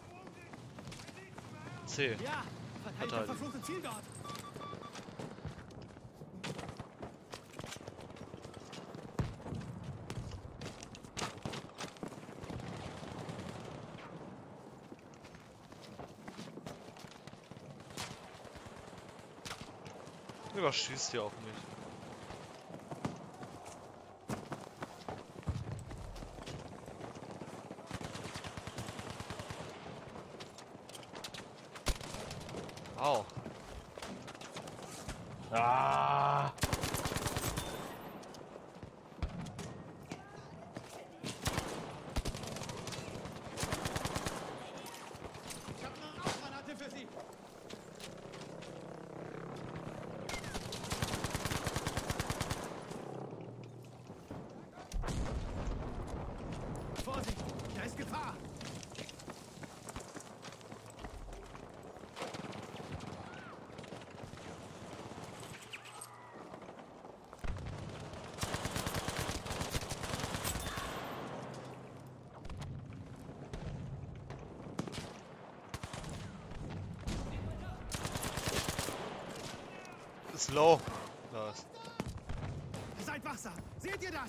C. Ja! Verteidigt das Verteidigen. verfluchte Ziel dort! Überschießt hier auf mich. Au. Ah! Ich habe eine Rauchgranate für Sie! Vorsicht! Da ist Gefahr! Ist low. Nice. Seid wachsam! Seht ihr das?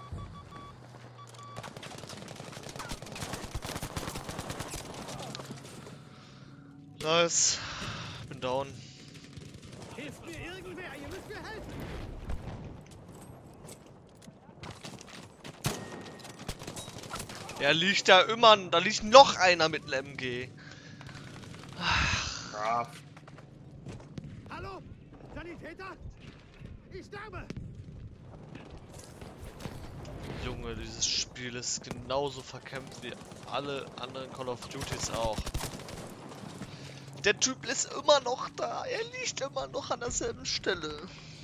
Nice. Bin down. Hilft mir irgendwer! Ihr müsst mir helfen! Er liegt da immer. Da liegt noch einer mit einem MG. Ah, Hallo? Sanitäter? Ich sterbe! Junge, dieses Spiel ist genauso verkämpft wie alle anderen Call of Duties auch. Der Typ ist immer noch da. Er liegt immer noch an derselben Stelle.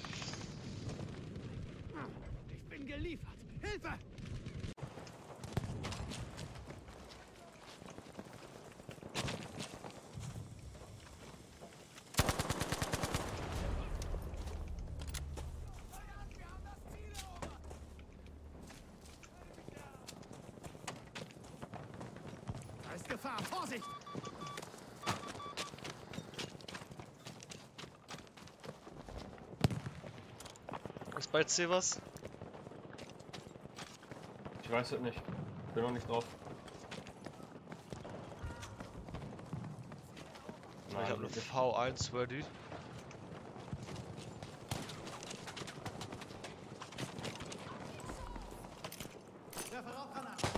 Ich bin geliefert! Hilfe! da! Vorsicht! Ist bei C was? Ich weiß es nicht. Bin noch nicht drauf. Ich habe eine wirklich. V1 ready. Werfe Rauchgranaten!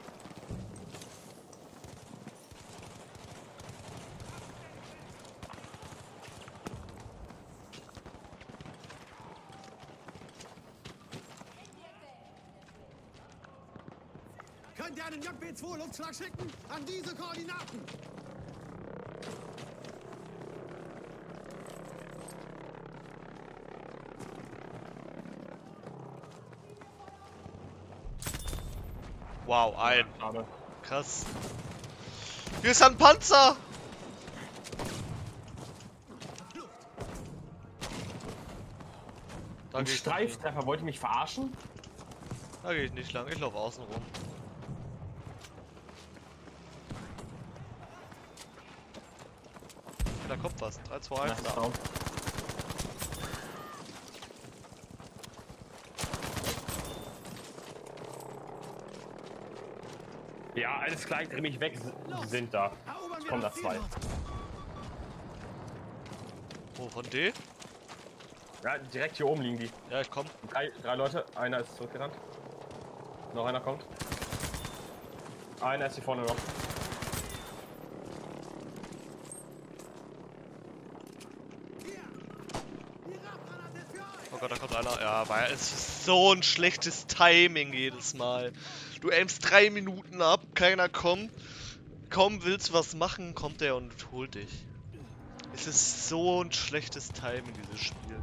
Könnt ihr einen JB2 Luftschlag schicken? An diese Koordinaten! Wow, ein. Aber Krass. Hier ist ein Panzer! Da ein gehe ich, Streiftreffer, wollte ich mich verarschen? da geh ich nicht lang, ich laufe außen rum. Da kommt was. 3, 2, 1, Nice da. down. Ja, alles klar, ich dreh mich weg. Die sind da. Erobern wir Kommen da das Ziel zwei. dort. Oh, von D? Ja, direkt hier oben liegen die. Ja, ich komm. Drei Leute, einer ist zurückgerannt. Noch einer kommt. Einer ist hier vorne noch. Hier! Die Rauchgranate ist für euch! Oh Gott, da kommt einer. Ja, weil es ist so ein schlechtes Timing jedes Mal. Du aimst 3 Minuten ab, keiner kommt. Kaum willst du was machen, kommt der und holt dich. Es ist so ein schlechtes Timing, dieses Spiel.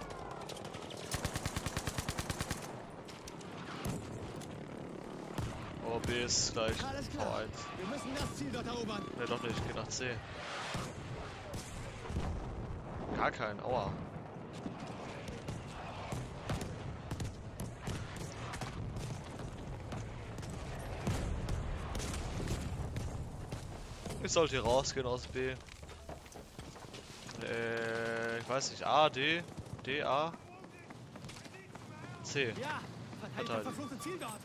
Oh, B ist gleich Alles klar. V1. Wir müssen das Ziel dort erobern. Ne, doch nicht, ich geh nach C. Gar kein, aua. Ich sollte hier rausgehen aus B. Ich weiß nicht, A, D, D, A, C. Ja! Verteidigt das Verteidigt. verfluchte Ziel dort!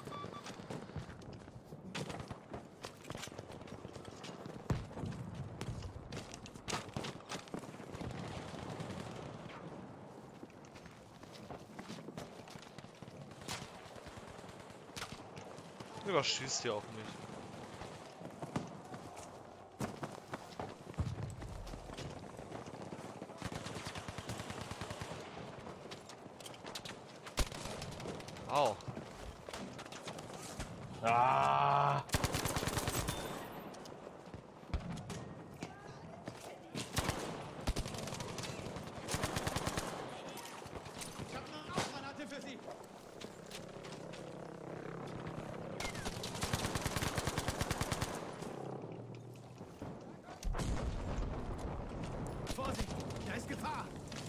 Überschießt hier auch nicht. Au. Ah! Ich habe eine Rauchgranate für Sie! Vorsicht! Da ist Gefahr!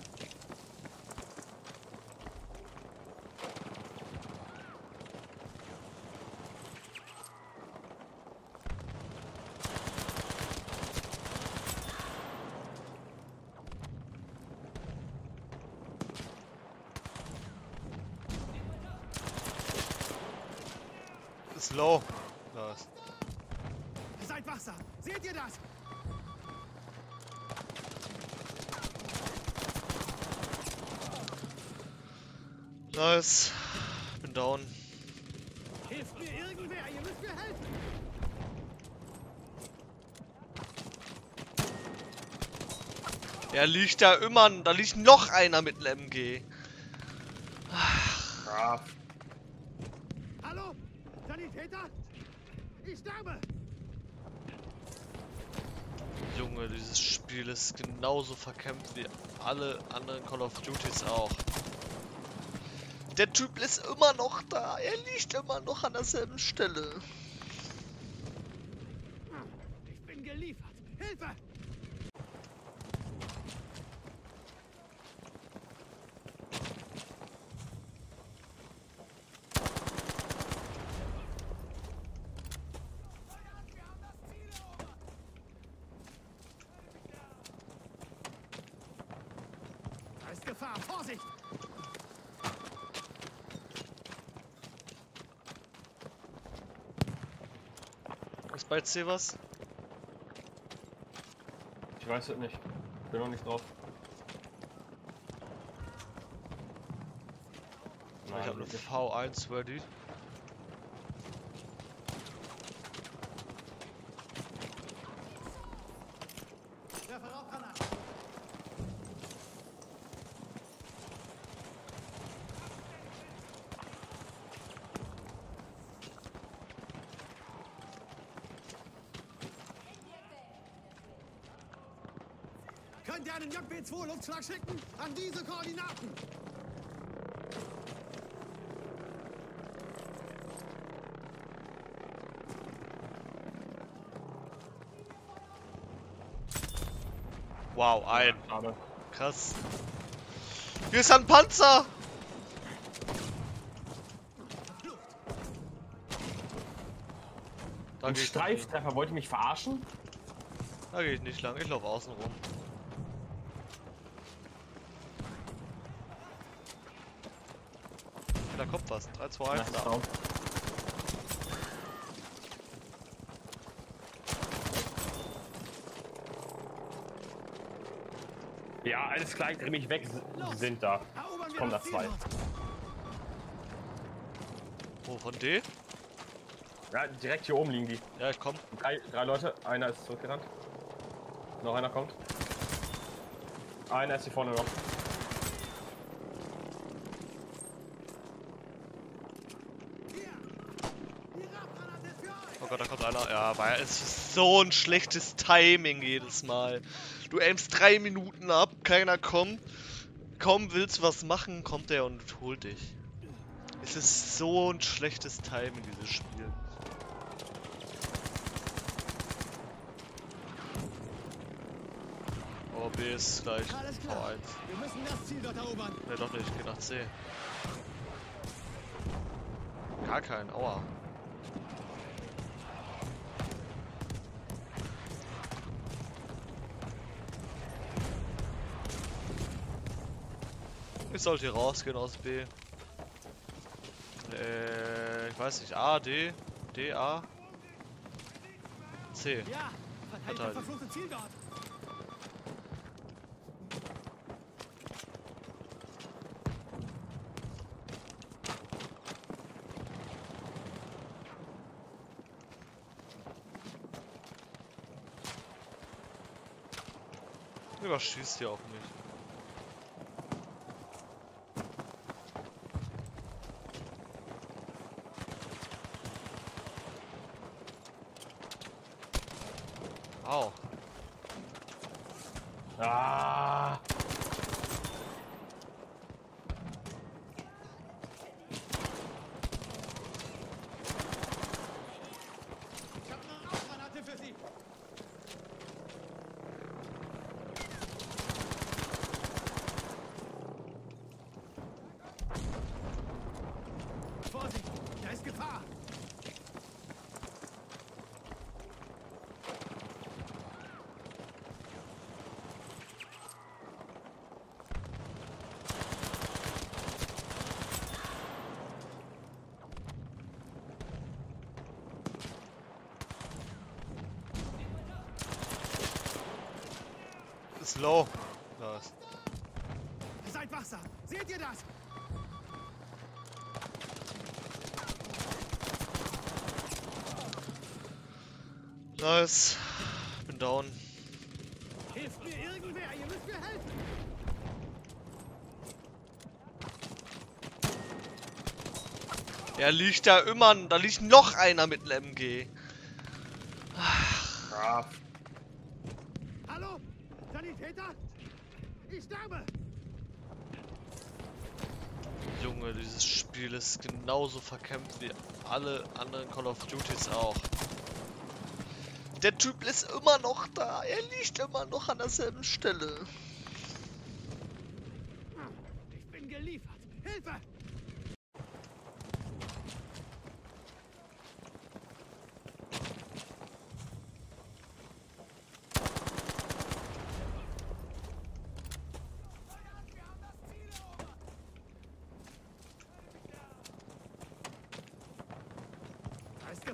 Ist low. Da ist. Seid wachsam! Seht ihr das? Nice. Bin down. Hilft mir irgendwer! Ihr müsst mir helfen! Er liegt da immer. Da liegt noch einer mit einem MG. Ah, Hallo? Sanitäter? Ich sterbe! Junge, dieses Spiel ist genauso verkämpft wie alle anderen Call of Duties auch. Der Typ ist immer noch da. Er liegt immer noch an derselben Stelle. Ich bin geliefert! Hilfe! Vorsicht! Ist bei C was? Ich weiß es nicht. Bin noch nicht drauf. Ich habe eine V1 ready. Werfe Rauchgranaten! Könnt ihr einen JB2 Luftschlag schicken? An diese Koordinaten! Wow, ein. Schade. Krass. Hier ist ein Panzer! Da Ein gehe ich, nicht lang. Streiftreffer, wollte mich verarschen? Da geh ich nicht lang, ich laufe außen rum. Da kommt was. 3, 2, 1, Nice da. down. Ja, alles klar, ich dreh mich weg, sind da. Erobern wir Kommen da das Ziel zwei. dort. Wo, von D? Ja, direkt hier oben liegen die. Ja, ich komm. Drei Leute, einer ist zurückgerannt. Noch einer kommt. Einer ist hier vorne noch. Hier! Die Rauchgranate ist für euch! Oh Gott, da kommt einer. Ja, aber es ist so ein schlechtes Timing jedes Mal. Du aimst 3 Minuten ab, keiner kommt. Kaum willst du was machen, kommt er und holt dich. Es ist so ein schlechtes Timing, dieses Spiel. Oh, B ist gleich Alles klar. V1. Wir müssen das Ziel dort erobern. Ne, doch nicht, ich geh nach C. Gar kein, aua. Ich sollte hier rausgehen aus B. Ich weiß nicht, A, D, D, A, C. Ja! Verteidigt das Verteidigen. verfluchte Ziel dort! Überschießt hier auf mich. Au. Ah! Ich habe eine Rauchgranate für Sie! Vorsicht! Da ist Gefahr! Ist low. Nice. Seid wachsam! Seht ihr das? Nice. Bin down. Hilft mir irgendwer! Ihr müsst mir helfen! Er liegt da immer. Da liegt noch einer mit einem MG. Ah, Hallo? Sanitäter? Ich sterbe! Junge, dieses Spiel ist genauso verkämpft wie alle anderen Call of Duties auch. Der Typ ist immer noch da. Er liegt immer noch an derselben Stelle. Ich bin geliefert! Hilfe!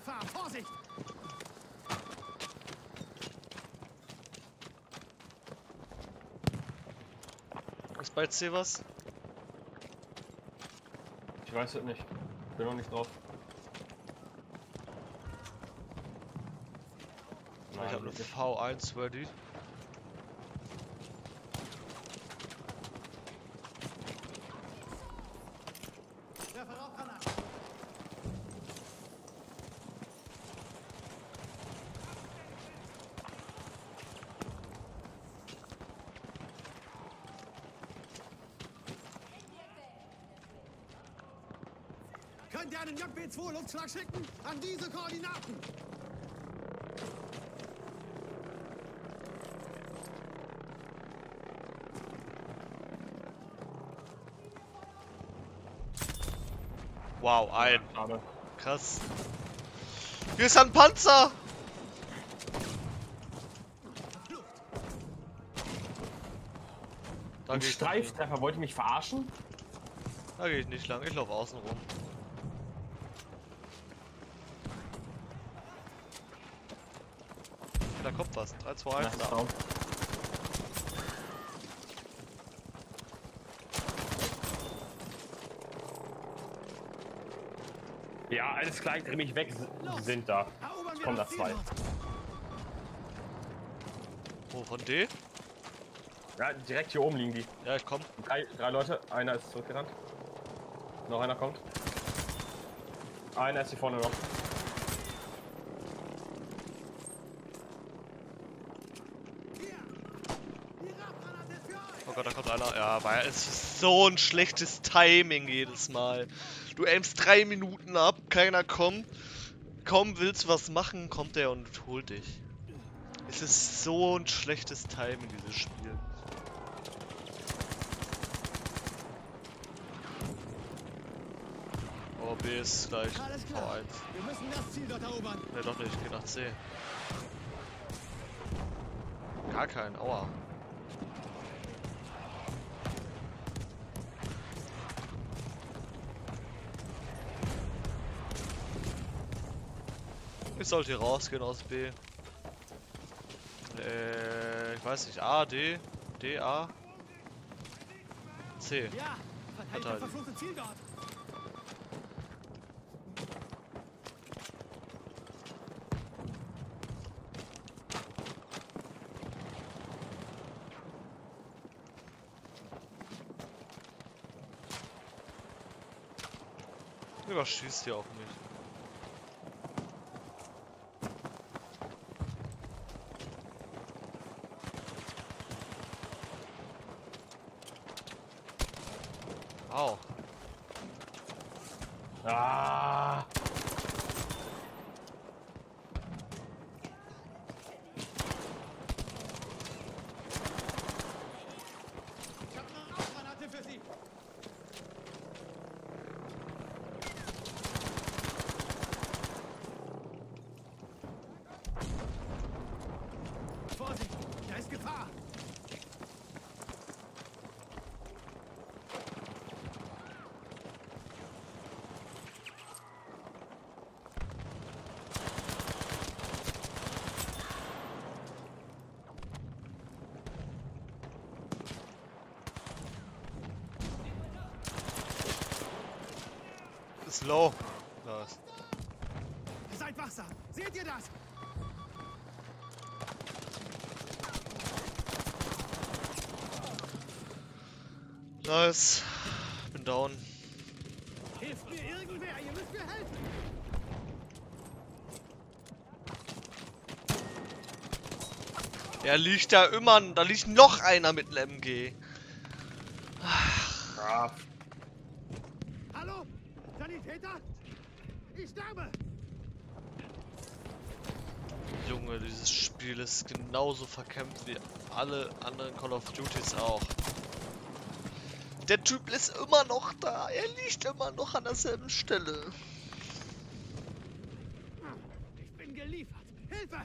Gefahr! Vorsicht! Ist bei C was? Ich weiß es nicht. Bin noch nicht drauf. Ich habe eine V1 ready. Werfe Rauchgranaten! Könnt ihr einen JB2 Luftschlag schicken? An diese Koordinaten! Wow, ein. Schade. Krass. Hier ist ein Panzer! Da Ein gehe ich, Streiftreffer, wollte mich verarschen? da geh ich nicht lang, ich laufe außen rum. Da kommt was. 3, 2, 1. Na, down. Ja, alles klar, ich dreh mich weg, sind da. Erobern wir Kommen da das Ziel zwei. dort. Oh, von D? Ja, direkt hier oben liegen die. Ja, ich komm. Drei Leute, einer ist zurückgerannt. Noch einer kommt. Einer ist hier vorne noch. Hier! Die Rauchgranate ist für euch! Oh Gott, da kommt einer. Ja, aber es ist so ein schlechtes Timing jedes Mal. Du aimst 3 Minuten ab, keiner kommt. Kaum willst du was machen, kommt er und holt dich. Es ist so ein schlechtes Timing, dieses Spiel. Oh, B ist gleich Alles klar. V1. Wir müssen das Ziel dort erobern. Ne, doch nicht, ich geh nach C. Gar kein, aua. Ich sollte hier rausgehen aus B. Ich weiß nicht, A, D, D, A, C. Ja! Verteidigt das Verteidigen. verfluchte Ziel dort! Überschießt hier auf mich. Au. Ah! Ich habe eine Rauchgranate für Sie! Vorsicht! Da ist Gefahr! Ist low. Nice. Seid wachsam! Seht ihr das? Nice. Bin down. Hilft mir irgendwer! Ihr müsst mir helfen! Er liegt da immer. Da liegt noch einer mit einem MG. Ah, Hallo? Sanitäter? Ich sterbe! Junge, dieses Spiel ist genauso verkämpft wie alle anderen Call of Duties auch. Der Typ ist immer noch da. Er liegt immer noch an derselben Stelle. Ich bin geliefert! Hilfe!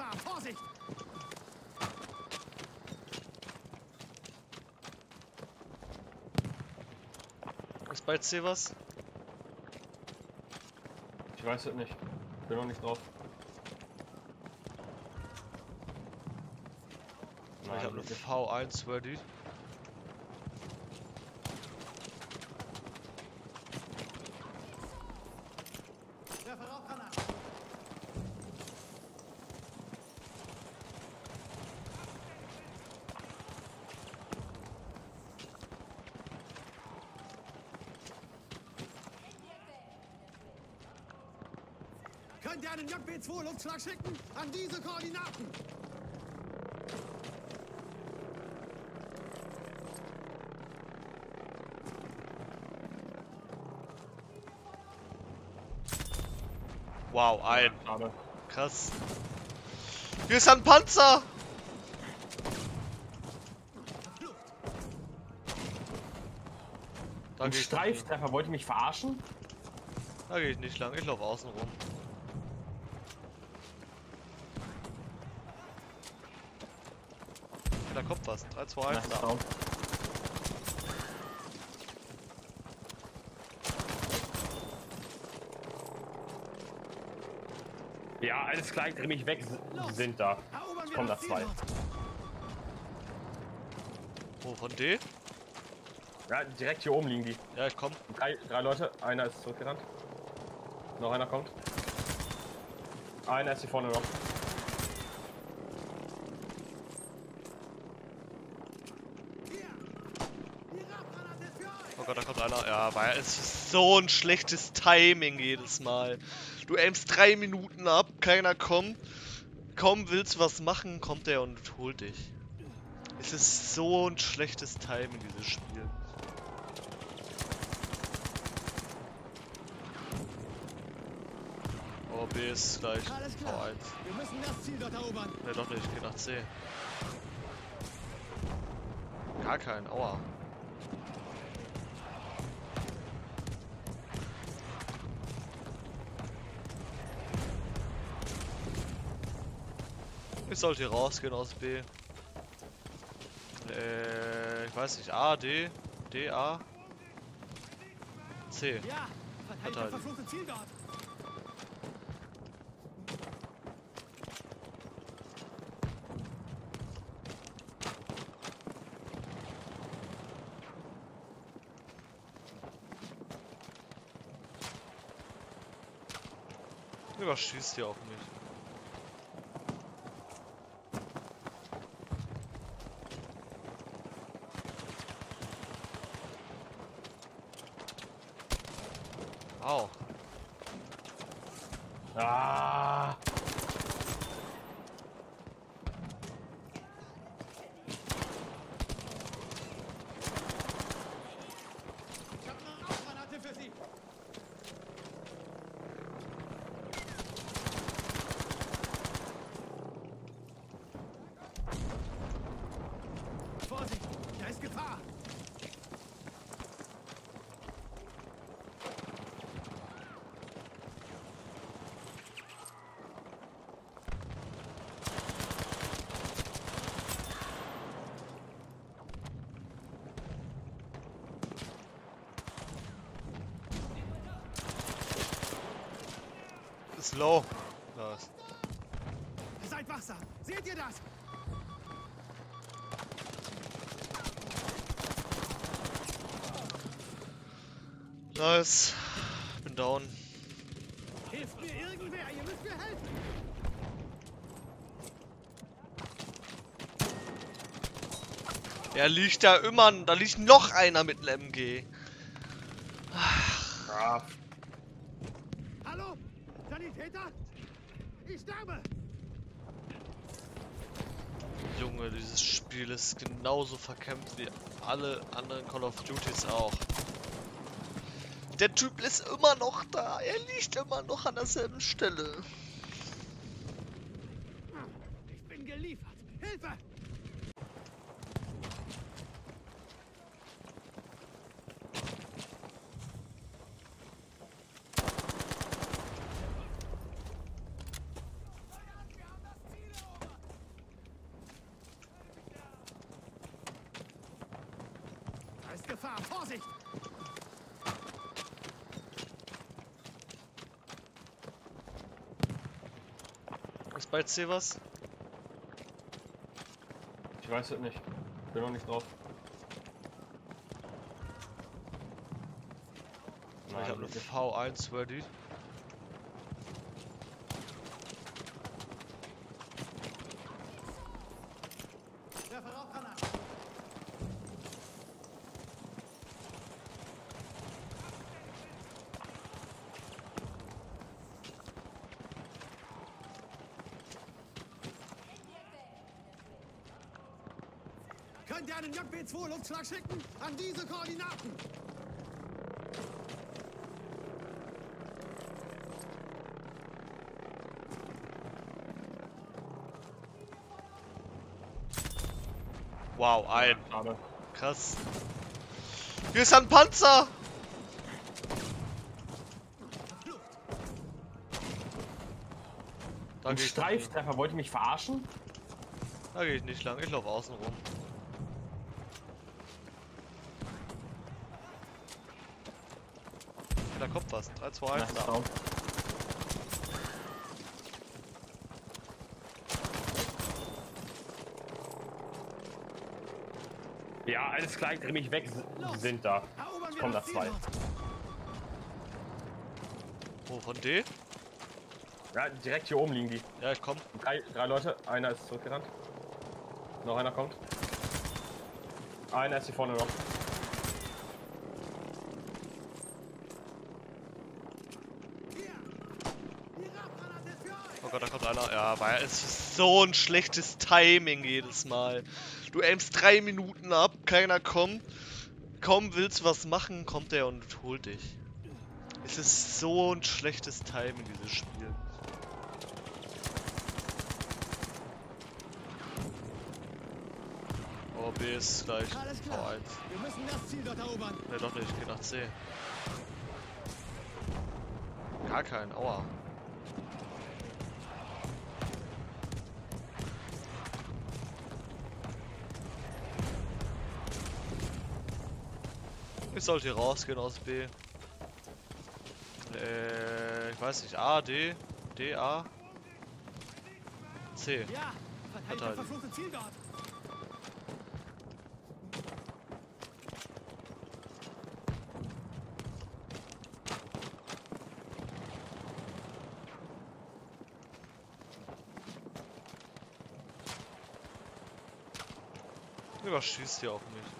Gefahr! Vorsicht! Ist bei C was? Ich weiß es nicht. Bin noch nicht drauf. Ich habe eine wirklich. V1 ready. Werfe Rauchgranaten! Könnt ihr einen JB-2 Luftschlag schicken? An diese Koordinaten! Wow, ein. Aber Krass. Hier ist ein Panzer! Da ein gehe ich, Streiftreffer, wollte ich mich verarschen? da geh ich nicht lang, ich laufe außen rum. Da kommt was. 3, 2, 1, Nice, da. down. Ja, alles klar, ich dreh mich weg, die sind da. Erobern wir Kommen da das Ziel zwei. dort. Oh, von D? Ja, direkt hier oben liegen die. Ja, ich komm. Drei Leute, einer ist zurückgerannt. Noch einer kommt. Einer ist hier vorne noch. Hier! Die Rauchgranate ist für euch! Oh Gott, da kommt einer. Ja, weil es ist so ein schlechtes Timing jedes Mal. Du aimst 3 Minuten ab, keiner kommt. Kaum willst du was machen, kommt der und holt dich. Es ist so ein schlechtes Timing, dieses Spiel. Oh, B ist gleich Alles klar. V1. Wir müssen das Ziel dort erobern. Ne, doch nicht, ich geh nach C. Gar kein, aua. Ich sollte hier rausgehen aus B. Ich weiß nicht, A, D, D, A, C. Ja! Verteidigt das Verteidigt. verfluchte Ziel dort! Überschießt hier auch nicht. Au. Ah, Ich habe eine Rauchgranate für Sie! Vorsicht! Da ist Gefahr! Ist low. Da ist. Seid wachsam! Seht ihr das? Nice. Bin down. Hilft mir irgendwer! Ihr müsst mir helfen! Er liegt da immer. Da liegt noch einer mit einem MG. ah, Hallo? Sanitäter? Ich sterbe! Junge, dieses Spiel ist genauso verkämpft wie alle anderen Call of Duties auch. Der Typ ist immer noch da. Er liegt immer noch an derselben Stelle. Ich bin geliefert! Hilfe! bei C was? Ich weiß es nicht. Bin noch nicht drauf. Ich habe eine V1 ready. Werfe Rauchgranaten. Könnt ihr einen JB2 Luftschlag schicken? An diese Koordinaten. Wow, ein. Schade. Krass. Hier ist ein Panzer! Da Ein gehe ich, nicht lang. Streiftreffer, wollte mich verarschen? Da geh ich nicht lang, ich laufe außen rum. Da kommt was. 3, 2, 1. Na, Da. down. Ja, alles klar, ich dreh mich weg. Sie sind da. Erobern wir Kommen da das Ziel zwei. dort. Oh, von D? Ja, direkt hier oben liegen die. Ja, ich komm. Drei Leute, einer ist zurückgerannt. Noch einer kommt. Einer ist hier vorne noch. Hier. Die Rauchgranate ist für euch. Oh Gott, da kommt einer. Ja, aber es ist so ein schlechtes Timing jedes Mal. Du aimst 3 Minuten ab, keiner kommt. Kaum willst du was machen, kommt er und holt dich. Es ist so ein schlechtes Timing, dieses Spiel. Oh, B ist gleich Alles klar. V1. Wir müssen das Ziel dort erobern. Ne, doch nicht, ich geh nach C. Gar kein, aua. Ich sollte hier rausgehen aus B. Ich weiß nicht, A, D, D, A, C. Ja, verteidigt das Verteidigt. verfluchte Ziel dort. Überschießt hier auf mich.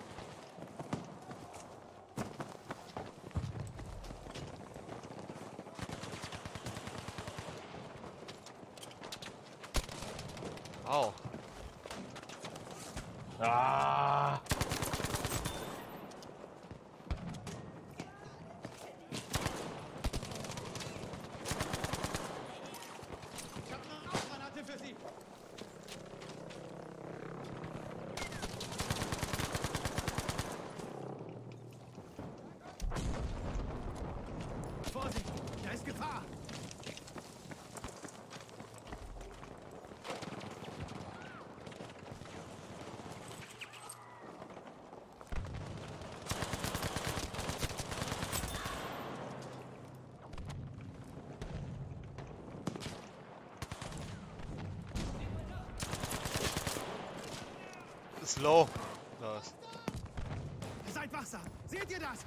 Au. Ah! Ich habe eine Rauchgranate für Sie. Vorsicht, da ist Gefahr. Ist low. Nice. Seid wachsam. Seht ihr das?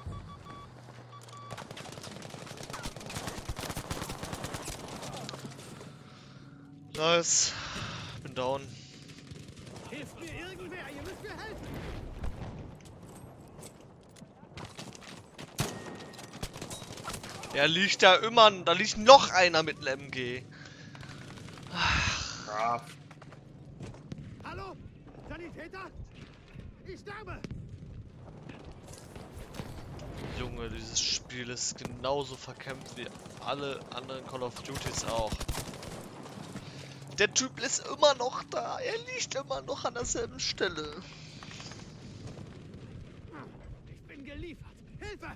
Nice. Bin down. Hilft mir irgendwer, ihr müsst mir helfen. Er liegt da immer. Da liegt noch einer mit einem MG. Ah, Hallo? Sanitäter? Ich sterbe. Junge, dieses Spiel ist genauso verkämpft wie alle anderen Call of Duties auch. Der Typ ist immer noch da. Er liegt immer noch an derselben Stelle. Ich bin geliefert. Hilfe!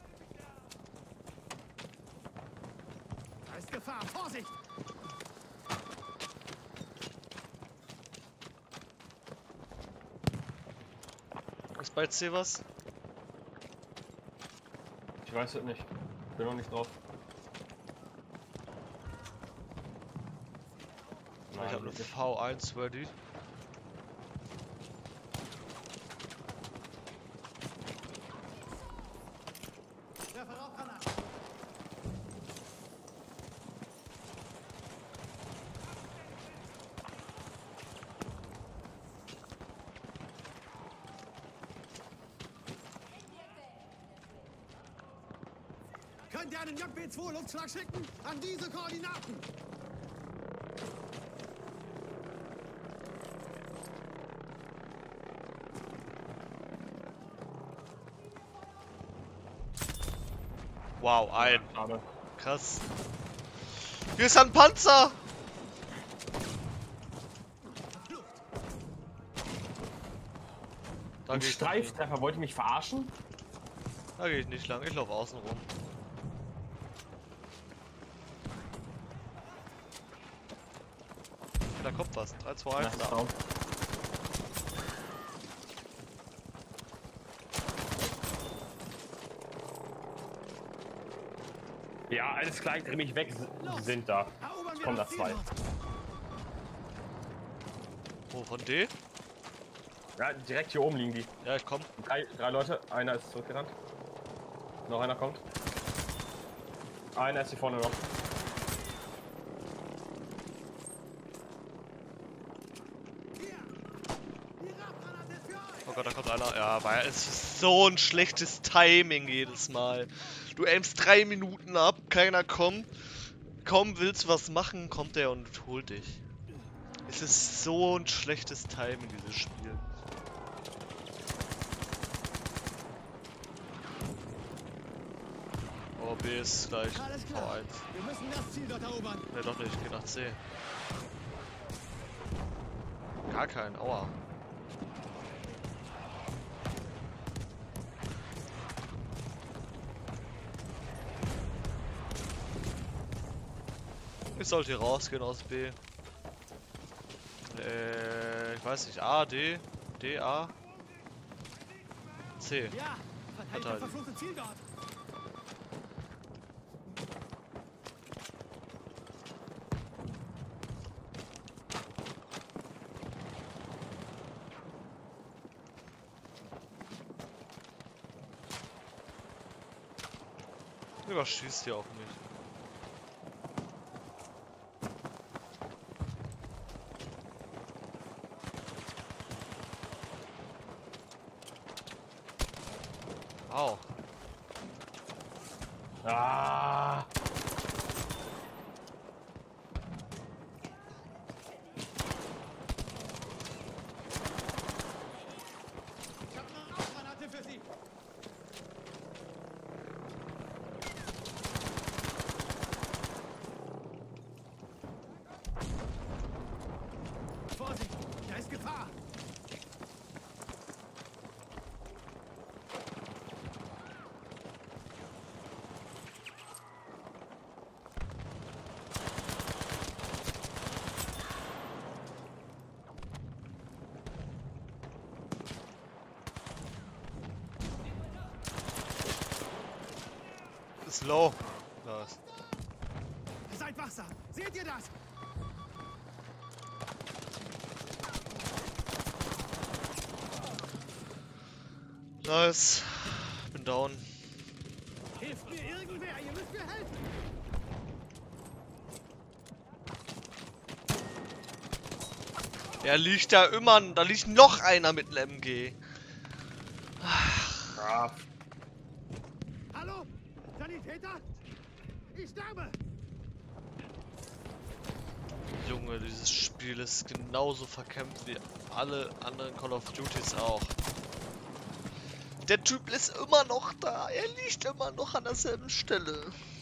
Da ist Gefahr. Vorsicht! bei C was? Ich weiß es nicht. Bin noch nicht drauf. Ich habe eine V1 ready. Werfe Rauchgranaten. Könnt ihr einen JB2 Luftschlag schicken? An diese Koordinaten! Wow, ein. Schade. Krass. Hier ist ein Panzer! Da Ein gehe ich, Streiftreffer, wollte mich verarschen? da geh ich nicht lang, ich laufe außen rum. Da kommt was. 3, 2, 1. Na, down. Ja, alles klar, ich dreh mich weg, sind da. Erobern wir Kommen da das Ziel zwei. dort. Oh, von D? Ja, direkt hier oben liegen die. Ja, ich komm. Drei Leute, einer ist zurückgerannt. Noch einer kommt. Einer ist hier vorne noch. Hier! Die Rauchgranate ist für euch! Oh Gott, da kommt einer. Ja, aber es ist so ein schlechtes Timing jedes Mal. Du aimst 3 Minuten ab, keiner kommt. Kaum willst du was machen, kommt er und holt dich. Es ist so ein schlechtes Timing, dieses Spiel. Oh, B ist gleich Alles klar. V1. Wir müssen das Ziel dort erobern. Ne, doch nicht, ich geh nach C. Gar kein, aua. Ich sollte hier rausgehen aus B. Ich weiß nicht, A, D, D, A, C. Ja! Verteidigt das Verteidigt. verfluchte Ziel dort! Überschießt hier auf mich. Au. Ah! Ich habe eine Rauchgranate für Sie! Vorsicht! Da ist Gefahr! Ist low. Nice. Seid wachsam! Seht ihr das? Nice. Bin down. Hilft mir irgendwer! Ihr müsst mir helfen! Er liegt da immer. Da liegt noch einer mit einem MG. Ah, Hallo? Sanitäter? Ich sterbe! Junge, dieses Spiel ist genauso verkämpft wie alle anderen Call of Duties auch. Der Typ ist immer noch da. Er liegt immer noch an derselben Stelle.